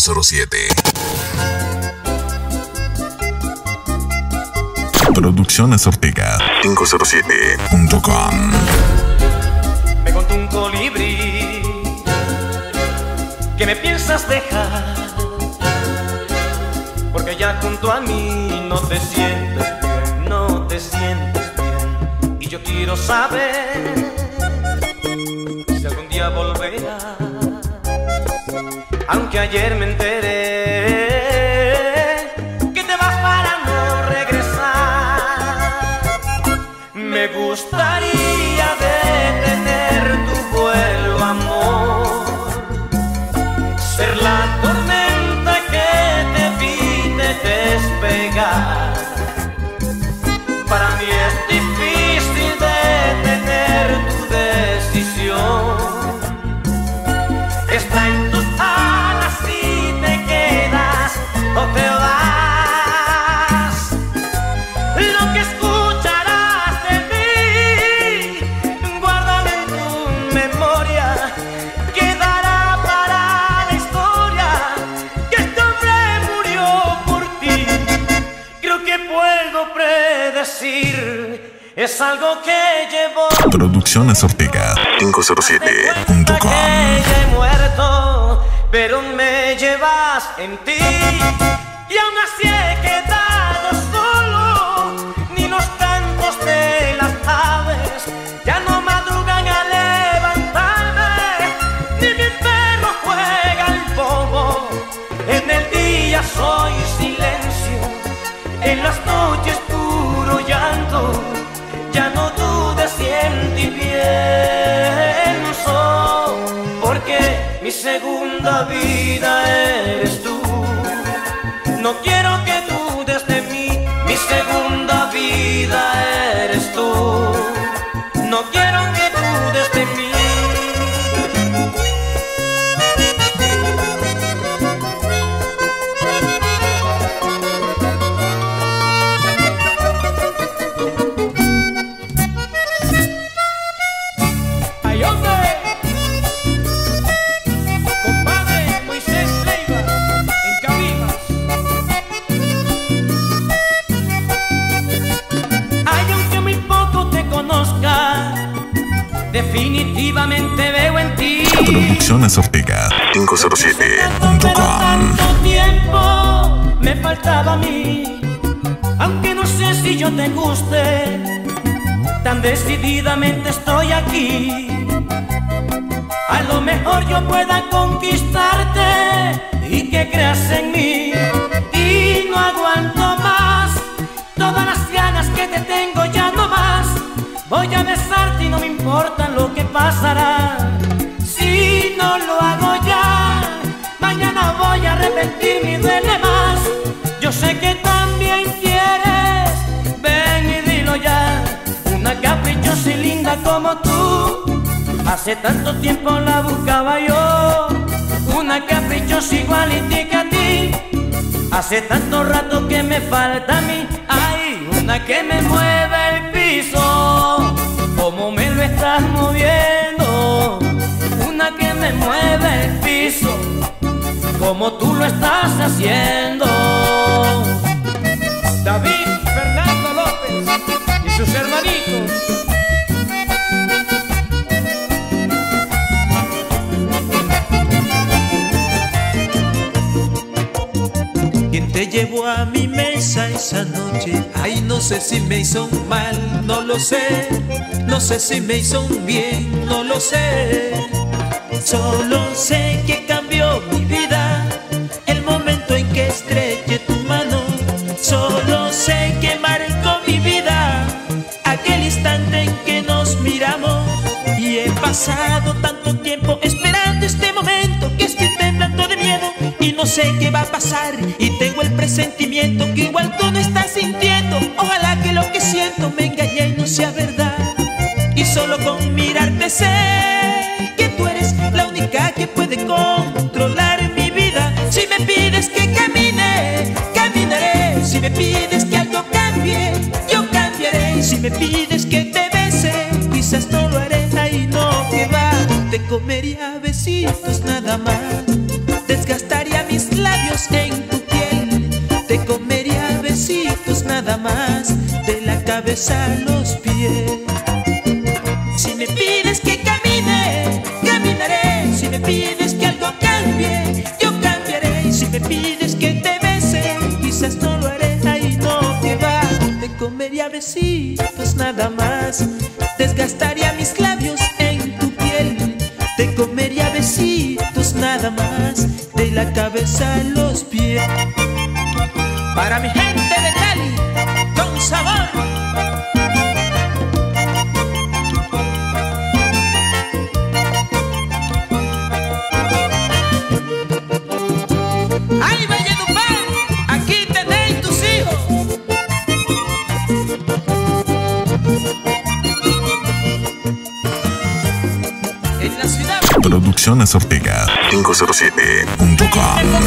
cero siete. Producciones Ortega cinco cero siete punto com. Me contó un colibrí que me piensas dejar, porque ya junto a mí no te sientes bien, no te sientes bien. Y yo quiero saber si algún día volverás, aunque ayer me enteré que te vas para no regresar. Me gustaría detener tu vuelo, amor, ser la tormenta que te evite despegar. Para mí es difícil detener tu decisión. Está en tus alas si te quedas o te vas. Lo que escucharás de mí, guárdalo en tu memoria. Quedará para la historia que este hombre murió por ti. Creo que puedo predecir, es algo que llevo. Producciones Ortega cinco cero siete punto com. He muerto, pero me llevas en ti, y aún así he quedado solo. Ni los cantos de las aves ya no madrugan a levantarme, ni mi perro juega al bobo. En el día soy silencio, en las noches puro llanto. Ya no dudes si en ti pienso, porque mi segunda vida eres tú. No quiero que dudes de mí, mi segunda vida eres tú. No quiero que dudes de mí. Definitivamente veo en ti. Producciones Ortega cinco cero siete punto com. Tanto tiempo me faltaba a mí, aunque no sé si yo te guste, tan decididamente estoy aquí. A lo mejor yo pueda conquistarte y que creas en mí, y no aguanto más todas las ganas que te tengo, ya no más. Voy a besarte y no me importa lo que pasará. Si no lo hago ya, mañana voy a arrepentirme y duele más. Yo sé que también quieres, ven y dilo ya. Una caprichosa y linda como tú, hace tanto tiempo la buscaba yo. Una caprichosa igualitica a ti, hace tanto rato que me falta a mí. Ay, una que me mueve el piso, como me lo estás moviendo. Una que me mueve el piso, como tú lo estás haciendo. David Fernando López y sus hermanitos. ¿Quién te llevó a mi mesa esa noche? Ay, no sé si me hizo un mal, no lo sé. No sé si me hizo un bien, no lo sé. Solo sé que cambió mi vida el momento en que estreché tu mano. Solo sé que marcó mi vida aquel instante en que nos miramos. Y he pasado tanto tiempo esperando este momento que estoy temblando de miedo y no sé qué va a pasar. Y tengo el presentimiento que igual tú no estás sintiendo. Ojalá que lo que siento me engañe y no sea verdad. Y solo con mirarte sé que tú eres la única que puede controlar mi vida. Si me pides que camine, caminaré. Si me pides que algo cambie, yo cambiaré. Y si me pides que te bese, quizás no lo haré. Ay, no, que va, te comería besitos nada más. Desgastaría mis labios en tu piel. Te comería a besitos nada más, de la cabeza a los pies. Si me pides que camine, caminaré. Si me pides que algo cambie, yo cambiaré. Y si me pides que te bese, quizás no lo haré. Ahí no te va. Te comería a besitos nada más, desgastaría mis labios en tu piel. Te comería a besitos nada más, de la cabeza a los pies. Para mi gente de Cali, con sabor. ¡Ay, Valledupar! Aquí tenéis tus hijos. En la ciudad. Producciones Ortega cinco cero siete punto com.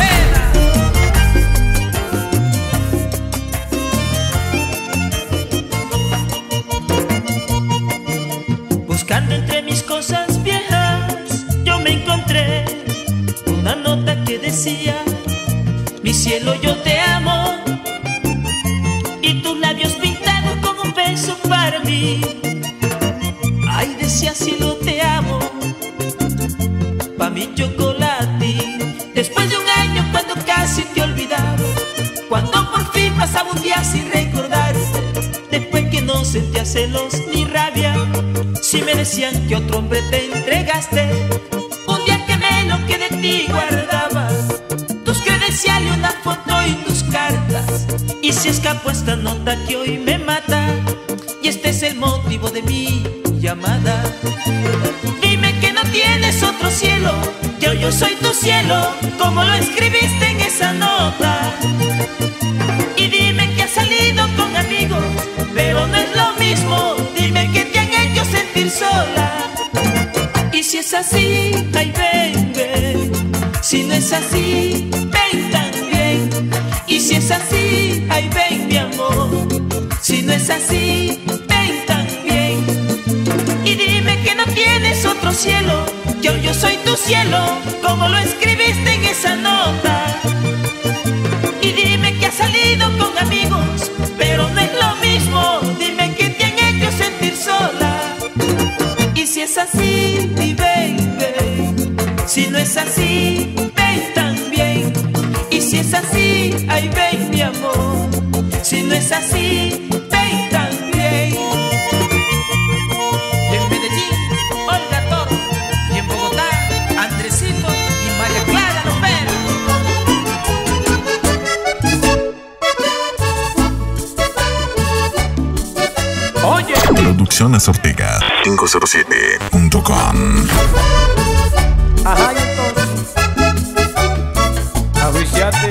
Buscando entre mis cosas viejas, yo me encontré una nota que decía: mi cielo, yo te amo, y tus labios pintados con un beso para mí. Ay, decía: cielo, te amo, pa' mi chocolate. Después de un año, cuando casi te olvidaba, cuando por fin pasaba un día sin recordarte, después que no sentía celos ni rabia, si me decían que otro hombre te entregaste, un día que menos que de ti guardaba tus credenciales, una foto y tus cartas. Y si escapó esta nota que hoy me mata, y este es el motivo de mi llamada. Dime que no tienes otro cielo, que hoy yo soy tu cielo, como lo escribiste en esa nota. Y dime que has salido con amigos, pero no es lo mismo. Dime que te han hecho sentir sola. Y si es así, ay, ven, ven. Si no es así, ven también. Y si es así, ay, ven, mi amor. Si no es así, ven también. Y dime que no tienes otro cielo, que hoy yo soy tu cielo, como lo escribiste en esa nota. Y dime que has salido con amigos, pero no es lo mismo. Dime que te han hecho sentir sola. Y si es así, mi baby. Si no es así, ven también. Y si es así, ay, ven, mi amor. Si no es así, ven también. Y en Medellín, Olga Toro. Y en Bogotá, Andresito y María Clara Lopera. Oye. Producciones Ortega cinco cero siete punto com. Ajá, y entonces, ajuiciate.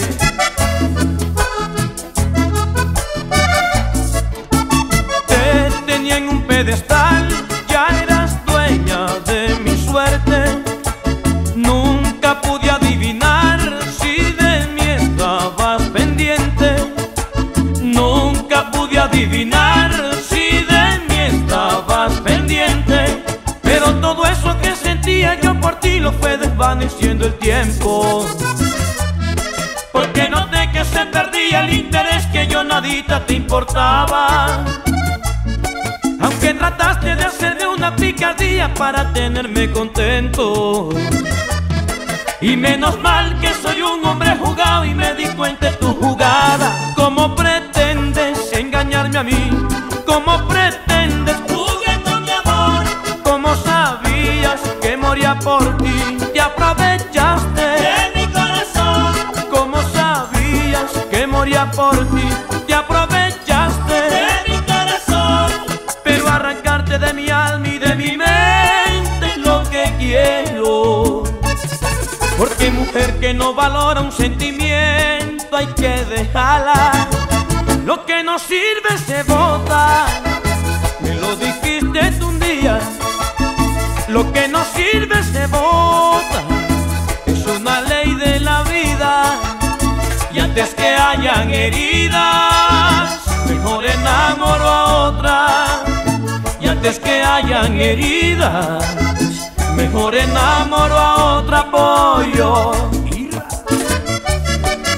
Te tenía en un pedestal, ya eras dueña de mi suerte. Nunca pude adivinar si de mí estabas pendiente. Nunca pude adivinar si de mí estabas pendiente. Pero todo eso que sentía yo por ti lo fue desvaneciendo el tiempo. Porque noté que se perdía el interés, que yo nadita te importaba. Aunque trataste de hacerme una picardía para tenerme contento. Y menos mal que soy un hombre jugado y me di cuenta de tu jugada. ¿Cómo pretendes engañarme a mí? ¿Cómo pretendes juguete mi amor? ¿Cómo sabías que moría por ti? Te aprovechaste de mi corazón. ¿Cómo sabías que moría por ti? Te aprovechaste de mi corazón. Pero arrancarte de mi alma y de mi mente es lo que quiero. Porque mujer que no valora un sentimiento hay que dejarla. Lo que no sirve se bota. Me lo dijiste tú un día. Lo que no sirve se bota. Es una ley de la vida. Y antes que hayan heridas, mejor enamoro a otra. Y antes que hayan heridas, mejor enamoro a otra, pollo.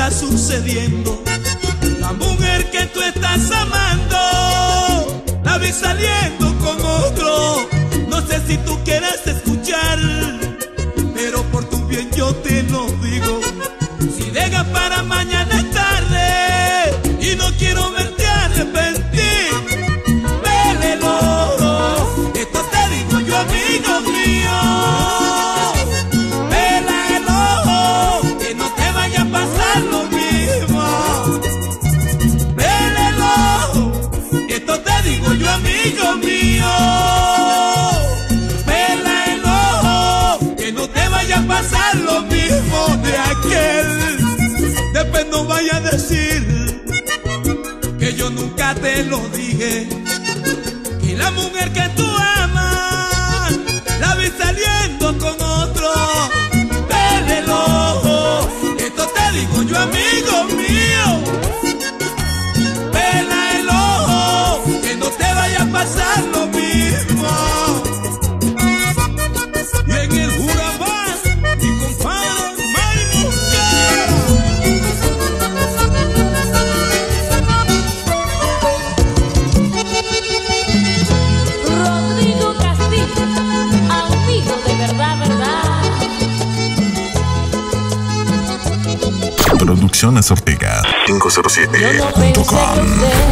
está sucediendo. La mujer que tú estás amando la ves saliendo con otro. No sé si tú quieres escuchar, pero por tu bien yo te lo digo. Si dejas para mañana es tarde y no quiero verte arrepentir. Vélelo, esto te digo yo, amigo mío. Vela el ojo, que no te vaya a pasar lo mismo. Vela el ojo, esto te digo yo, amigo mío. Vela el ojo, que no te vaya a pasar lo mismo de aquel. Después no vaya a decir que yo nunca te lo dije. Y la mujer que tú amas la ves saliendo con otro. Vele el ojo, esto te digo yo, amigo mío. Vela el ojo, que no te vaya a pasar lo mismo. Y en el Jurabá, mi compadre May Mosquera. Rodrigo Castillo, amigo de verdad, verdad. Producciones Ortega cinco cero siete punto com.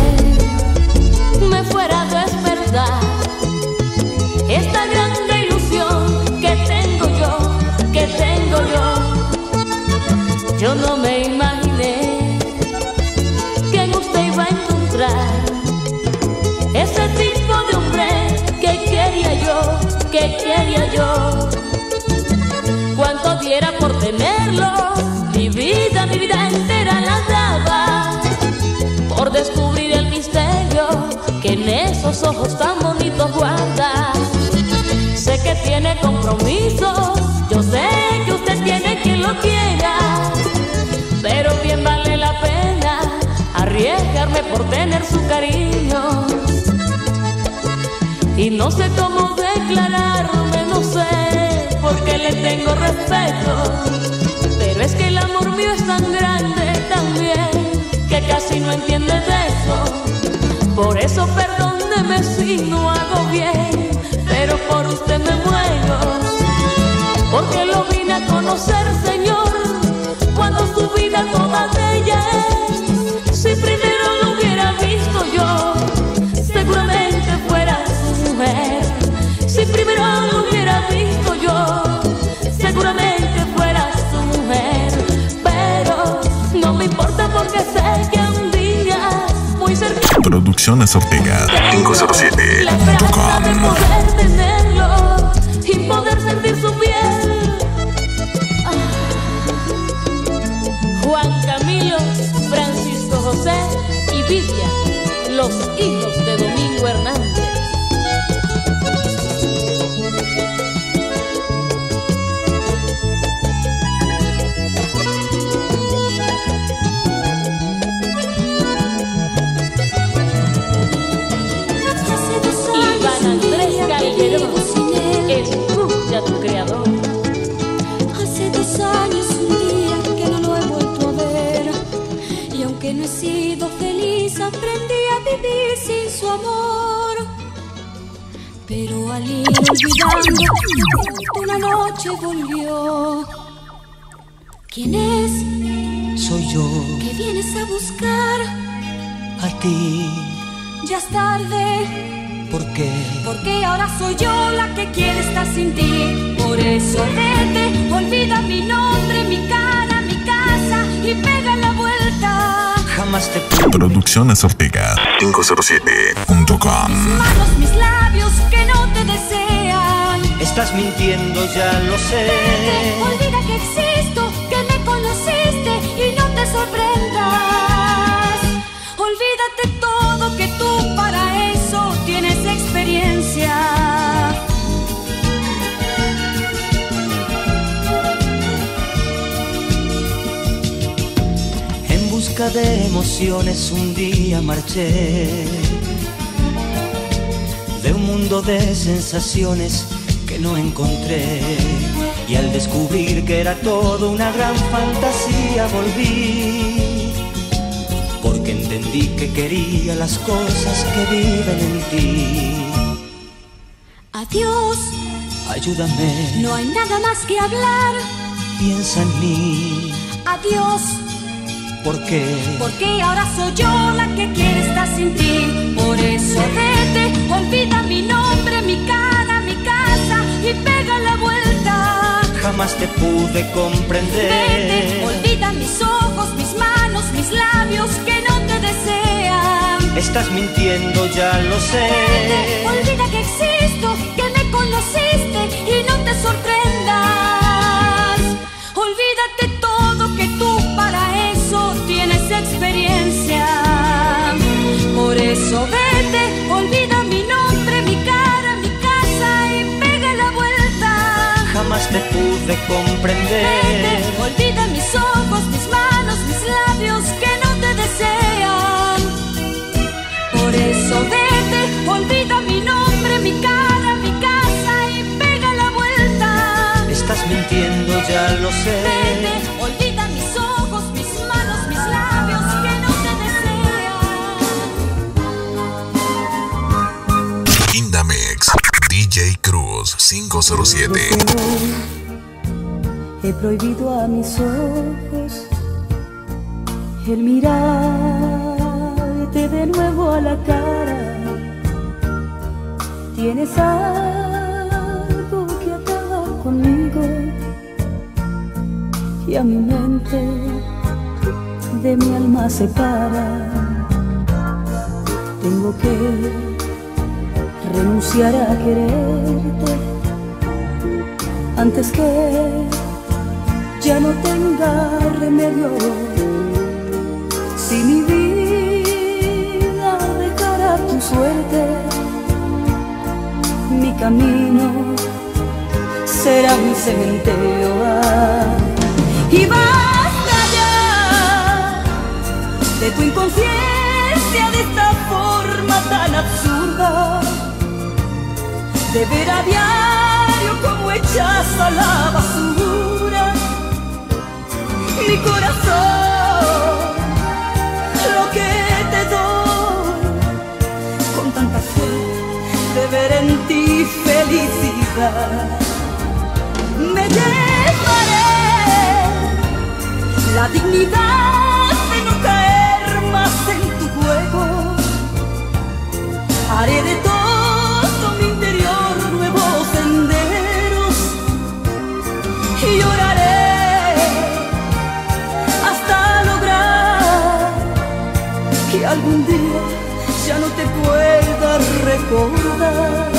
Me fuera a despertar esta grande ilusión que tengo yo, que tengo yo. Yo no me imaginé que en usted iba a encontrar ese tipo de hombre que quería yo, que quería yo. Cuánto diera por tenerlo, mi vida, mi vida entera la daba por descubrir el misterio que en esos ojos tan bonitos guarda. Sé que tiene compromisos, yo sé que usted tiene quien lo quiera, pero bien vale la pena arriesgarme por tener su cariño. Y no sé cómo declararme, no sé, porque le tengo respeto, pero es que el amor mío es tan grande también que casi no entiende de eso. Por eso perdóneme si no hago bien, pero por usted me muero, porque lo vine a conocer, Señor, cuando su vida toda de ella es. Si primero lo hubiera visto yo, seguramente fuera su mujer. Si primero lo hubiera visto yo, seguramente fuera su mujer. Pero no me importa porque sé que un día muy cerca Producciones Ortega cinco cero siete la punto esperanza de com. poder tenerlo y poder sentir su piel. Ah. Juan Camilo, Francisco José y Vivian, los hijos de Domingo Hernández. Iván Andrés Calderón, escucha a tu creador. Hace dos años un día que no lo he vuelto a ver, y aunque no he sido feliz aprendí a vivir sin su amor. Pero al ir olvidando, una noche volvió. ¿Quién es? Soy yo, ¿Qué vienes a buscar? a ti, Ya es tarde, ¿por qué? porque ahora soy yo la que quiere estar sin ti. Por eso vete, olvida mi nombre, mi cara, mi casa y pega la vuelta. Jamás te Producciones Ortega cinco cero siete punto com. Manos, mis labios que no te desean. estás mintiendo, ya lo sé. Vete, olvida que existo, que me conociste y no te sorprendas. Olvídate todo, que tú para eso tienes experiencia. En busca de emociones un día marché, de un mundo de sensaciones que no encontré. Y al descubrir que era todo una gran fantasía volví, porque entendí que quería las cosas que viven en ti. Adiós, ayúdame, no hay nada más que hablar. Piensa en mí. Adiós, ¿por qué? porque ahora soy yo la que quiere estar sin ti. Por eso vete, olvida mi nombre, mi cara, mi casa y pega la vuelta. Jamás te pude comprender. Vete, olvida mis ojos, mis manos, mis labios que no te desean. Estás mintiendo, ya lo sé. Vete, olvida que existo, que me conociste y no te sorprendas. Olvídate todo, que tú para eso tienes experiencia. Por eso vete, olvida mi nombre, mi cara, mi casa y pega la vuelta. Jamás te pude comprender. Vete, olvida mis ojos, mis manos, mis labios que no te desean. Por eso vete, olvida mi nombre, mi cara, mi casa y pega la vuelta. Estás mintiendo, ya lo sé. Vete, olvida mis ojos, mis manos, mis labios que no te desean. Indamix, D J Cruz cinco cero siete. He prohibido a mis ojos el mirarte de nuevo a la cara. Tienes algo que acaba conmigo y a mi mente de mi alma separa. Tengo que renunciar a quererte antes que ya no tenga remedio. Si mi vida dejara tu suerte, mi camino será mi cementerio. Y basta ya de tu inconsciencia, de esta forma tan absurda de ver a diario como echas a la basura mi corazón, lo que te doy con tanta fe de ver en ti felicidad. Me llevaré la dignidad de no caer más en tu juego. Haré de todo mi interior nuevos senderos y lloraré hasta lograr que algún día ya no te pueda recordar.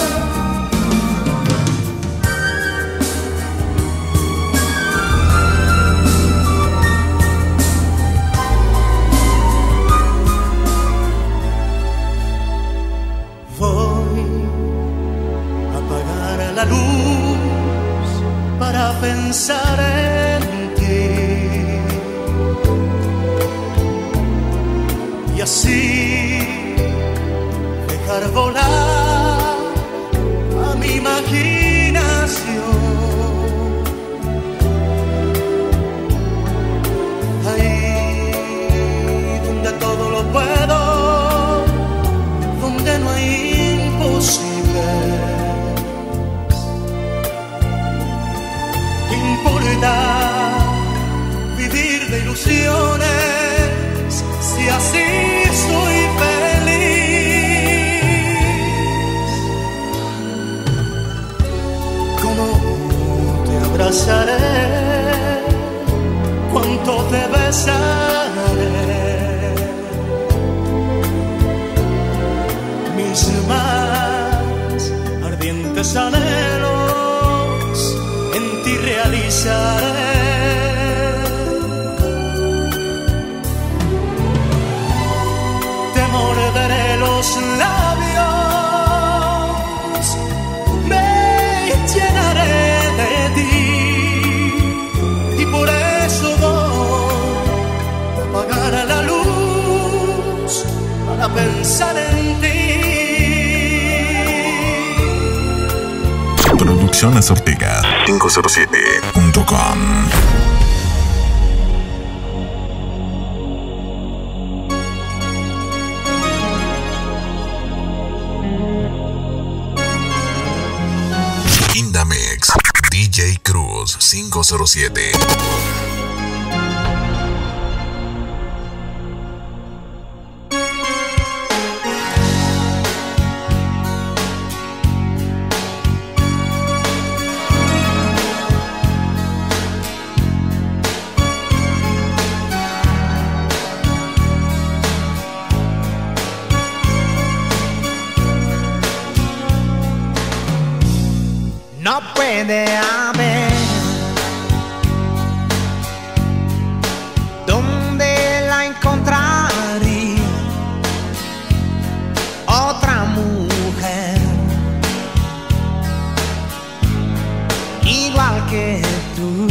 Voy a apagar la luz para pensar en ti y así dejar volar a mi imaginación. Ahí donde todo lo puedo, donde no hay imposibles. ¿Qué importa vivir de ilusiones si así soy feliz? ¿Cómo te abrazaré? ¿Cuánto te besaré? Mis más ardientes anhelos en ti realizaré. Te morderé los labios, me llenaré de ti y por eso voy a apagar la luz para pensar en ti. Producciones Ortega cinco cero siete. punto com. Indamix, D J Cruz cinco cero siete. No puede haber donde la encontraría otra mujer igual que tú.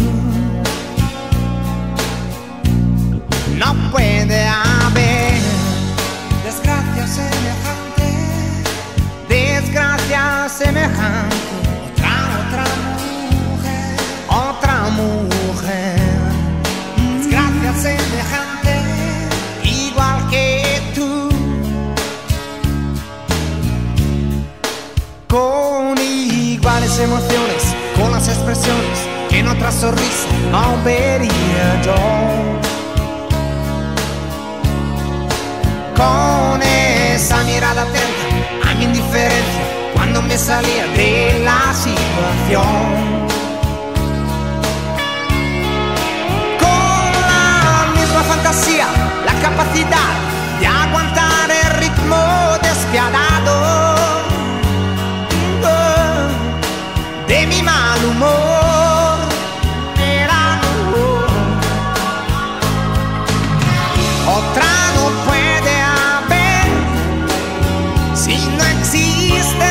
No puede haber desgracia semejante, desgracia semejante. Otra mujer, otra mujer, desgracia semejante, igual que tú, con iguales emociones, con las expresiones que en otra sonrisa no vería yo, con esa mirada atenta a mi indiferencia cuando me salía de la situación, con la misma fantasía, la capacidad de aguantar el ritmo despiadado de mi mal humor, verano. Otra no puede haber si no existe.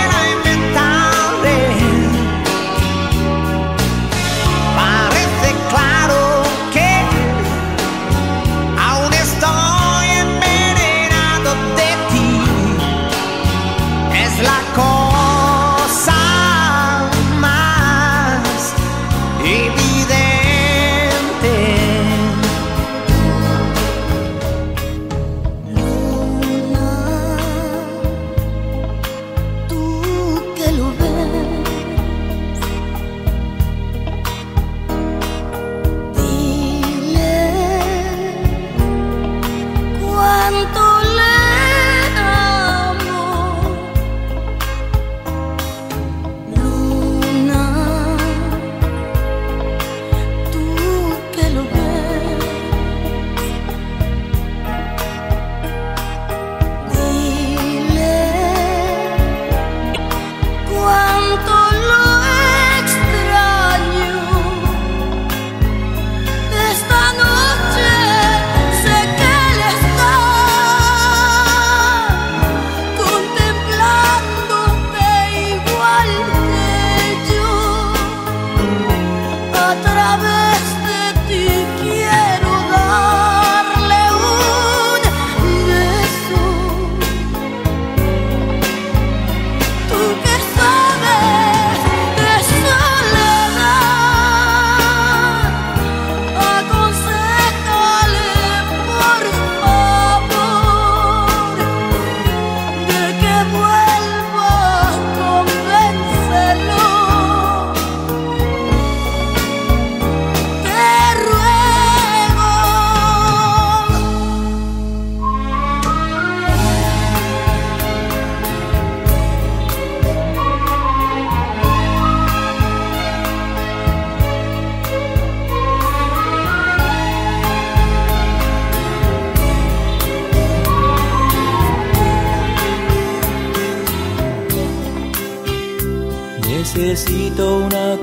Necesito una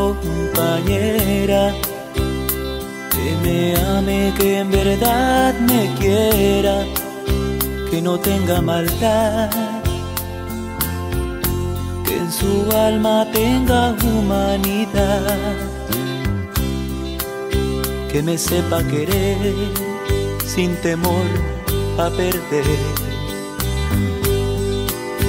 compañera que me ame, que en verdad me quiera, que no tenga maldad, que en su alma tenga humanidad, que me sepa querer sin temor a perder.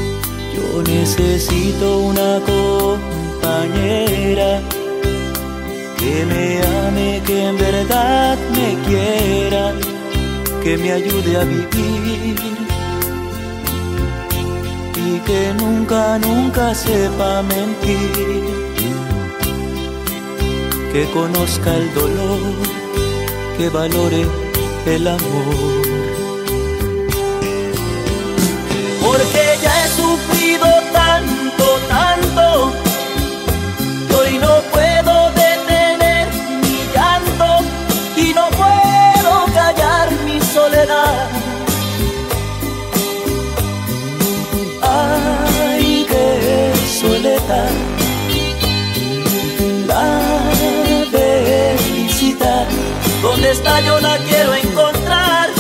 Yo necesito una compañera que me ame, que en verdad me quiera, que me ayude a vivir y que nunca, nunca sepa mentir, que conozca el dolor, que valore el amor. Porque ya he sufrido tanto, tanto, que hoy no puedo detener mi llanto y no puedo callar mi soledad. Ay, qué soledad, la felicidad, ¿dónde está? Yo la quiero encontrar.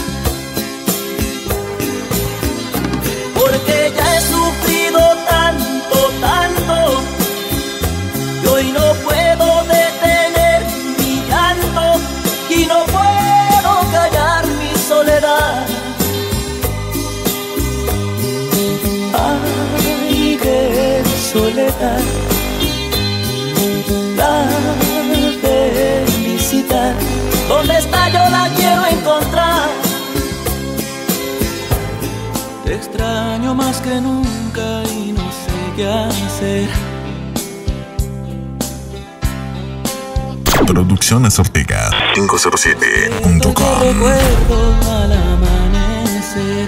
Porque ya he sufrido tanto, tanto, que hoy no puedo detener mi llanto y no puedo callar mi soledad. Ay, qué soledad, la felicidad, ¿dónde está? Yo la quiero encontrar. Te extraño más que nunca y no sé qué hacer. Producciones Ortega quinientos siete punto com. Te recuerdo al amanecer.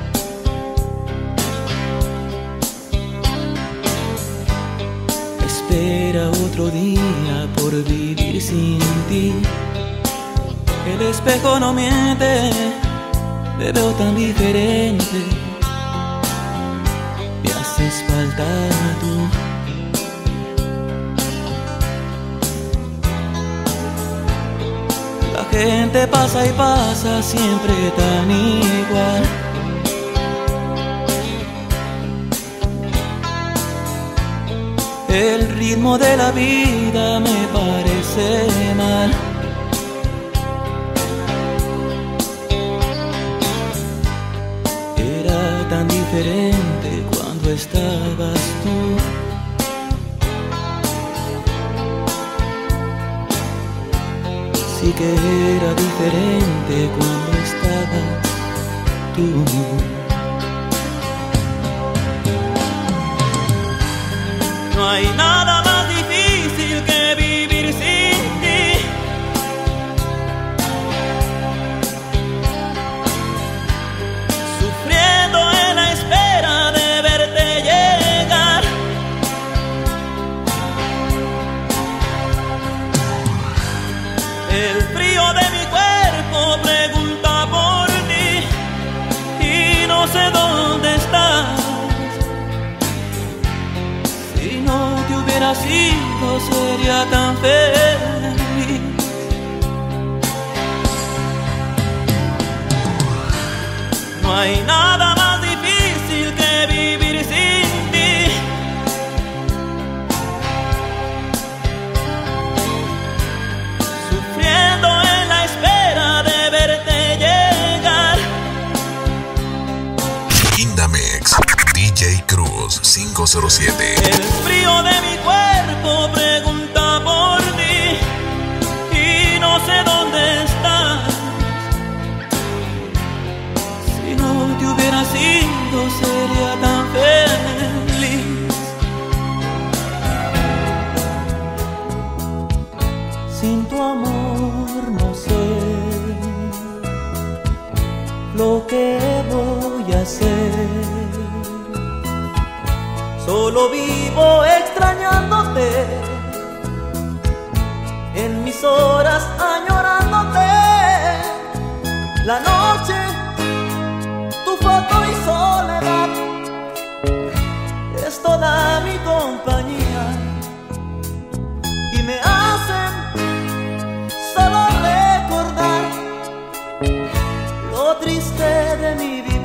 Espera otro día por vivir sin ti. El espejo no miente, me veo tan diferente. Me haces falta tú. La gente pasa y pasa siempre tan igual. El ritmo de la vida me parece mal. Era tan diferente cuando estabas tú. Sí que era diferente cuando estabas tú. No hay nada más difícil que vivir sin ti. Sufriendo en la espera de verte llegar. El frío de mi cuerpo pregunta por ti y no sé dónde estás. Si no te hubiera sido, sería tan feliz. No hay nada más difícil que vivir sin ti. Sufriendo en la espera de verte llegar. Indamex, D J Cruz quinientos siete. El frío de mi cuerpo pregunta por ti y no sé dónde estás. Si no te hubiera sido, sería tan feliz. Sin tu amor no sé lo que voy a hacer. Solo vivo extrañándote, en mis horas añorándote. La noche, tu foto y soledad es toda mi compañía y me hacen solo recordar lo triste de mi vivir.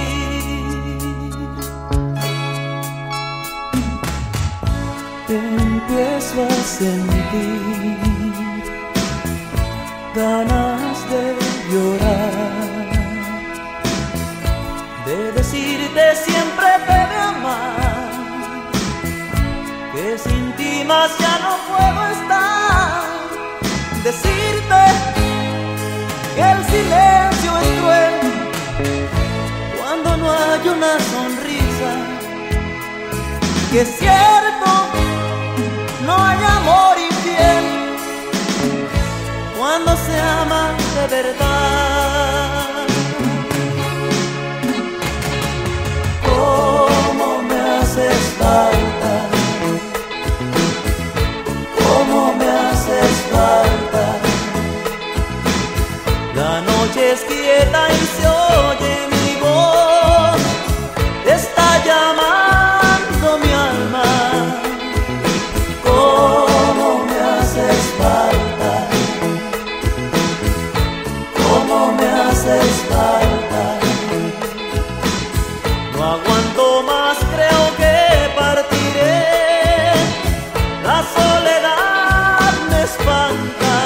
Empiezo a sentir ganas de llorar, de decirte siempre te de amar, que sin ti más ya no puedo estar. silencio es cruel cuando no hay una sonrisa. Que es cierto, no hay amor infiel cuando se ama de verdad. ¿Cómo me haces falta? ¿Cómo me haces falta? La noche es quieta y se oye mi voz, te está llamando mi alma. ¿Cómo me haces falta? ¿Cómo me haces falta? No aguanto más, creo que partiré. La soledad me espanta.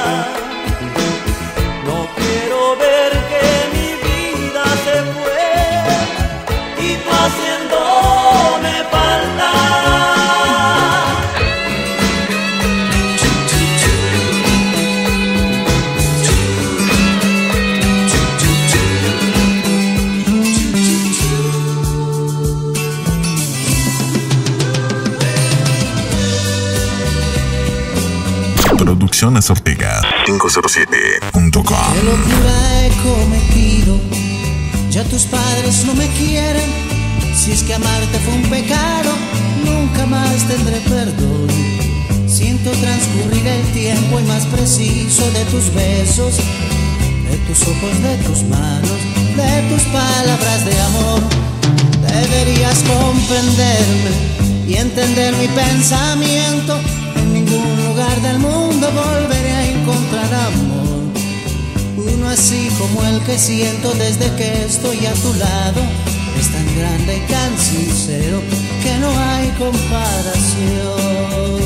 No quiero ver que mi vida se fue y tú haciéndome falta. Producciones Ortega quinientos siete punto com. ¿Qué locura he cometido? Ya tus padres no me quieren. Si es que amarte fue un pecado, nunca más tendré perdón. Siento transcurrir el tiempo y más preciso de tus besos, de tus ojos, de tus manos, de tus palabras de amor. Deberías comprenderme y entender mi pensamiento. En ningún lugar del mundo volveré a encontrar amor, uno así como el que siento desde que estoy a tu lado. Es tan grande y tan sincero que no hay comparación.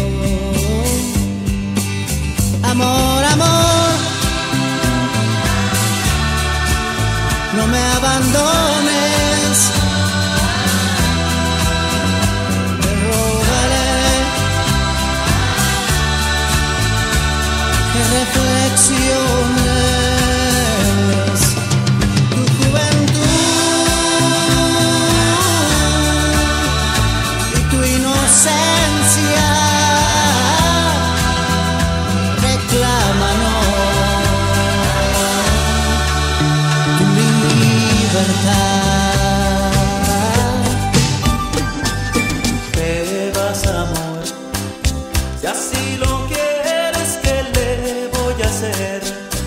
Amor, amor, no me abandones. Te rogaré que reflexiones tu juventud y tu inocencia. Reclámanos tu libertad. Te vas, amor, si así lo quieres, ¿qué le voy a hacer?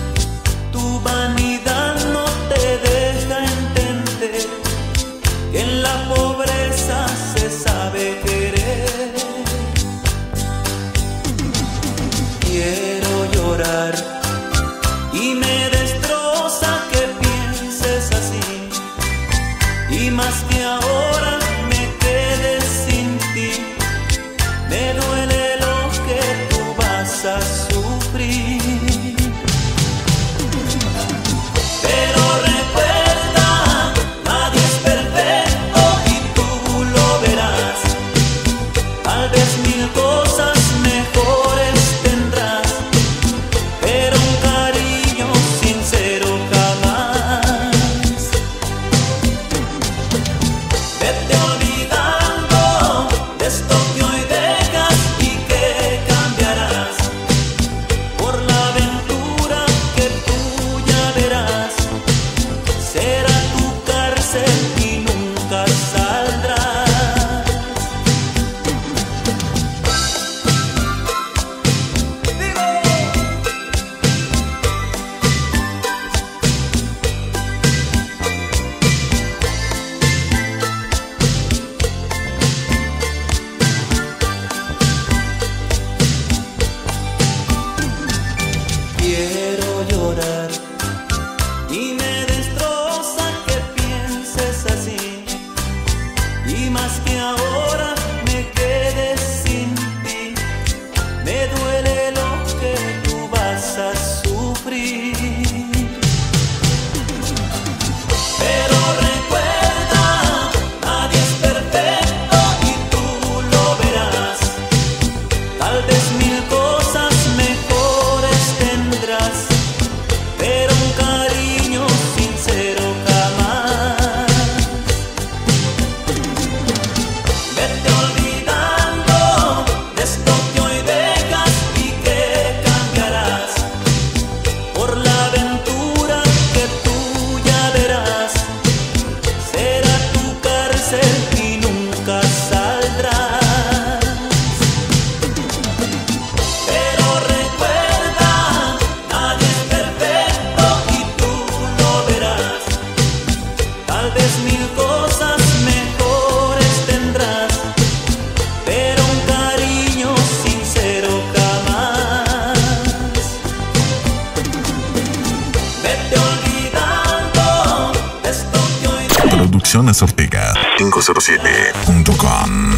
Producciones Ortega quinientos siete punto com.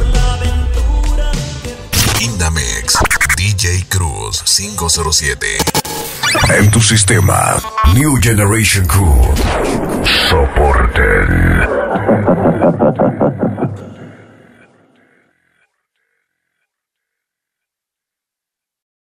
Indamix D J Cruz quinientos siete. En tu sistema, New Generation Crew. Soporten.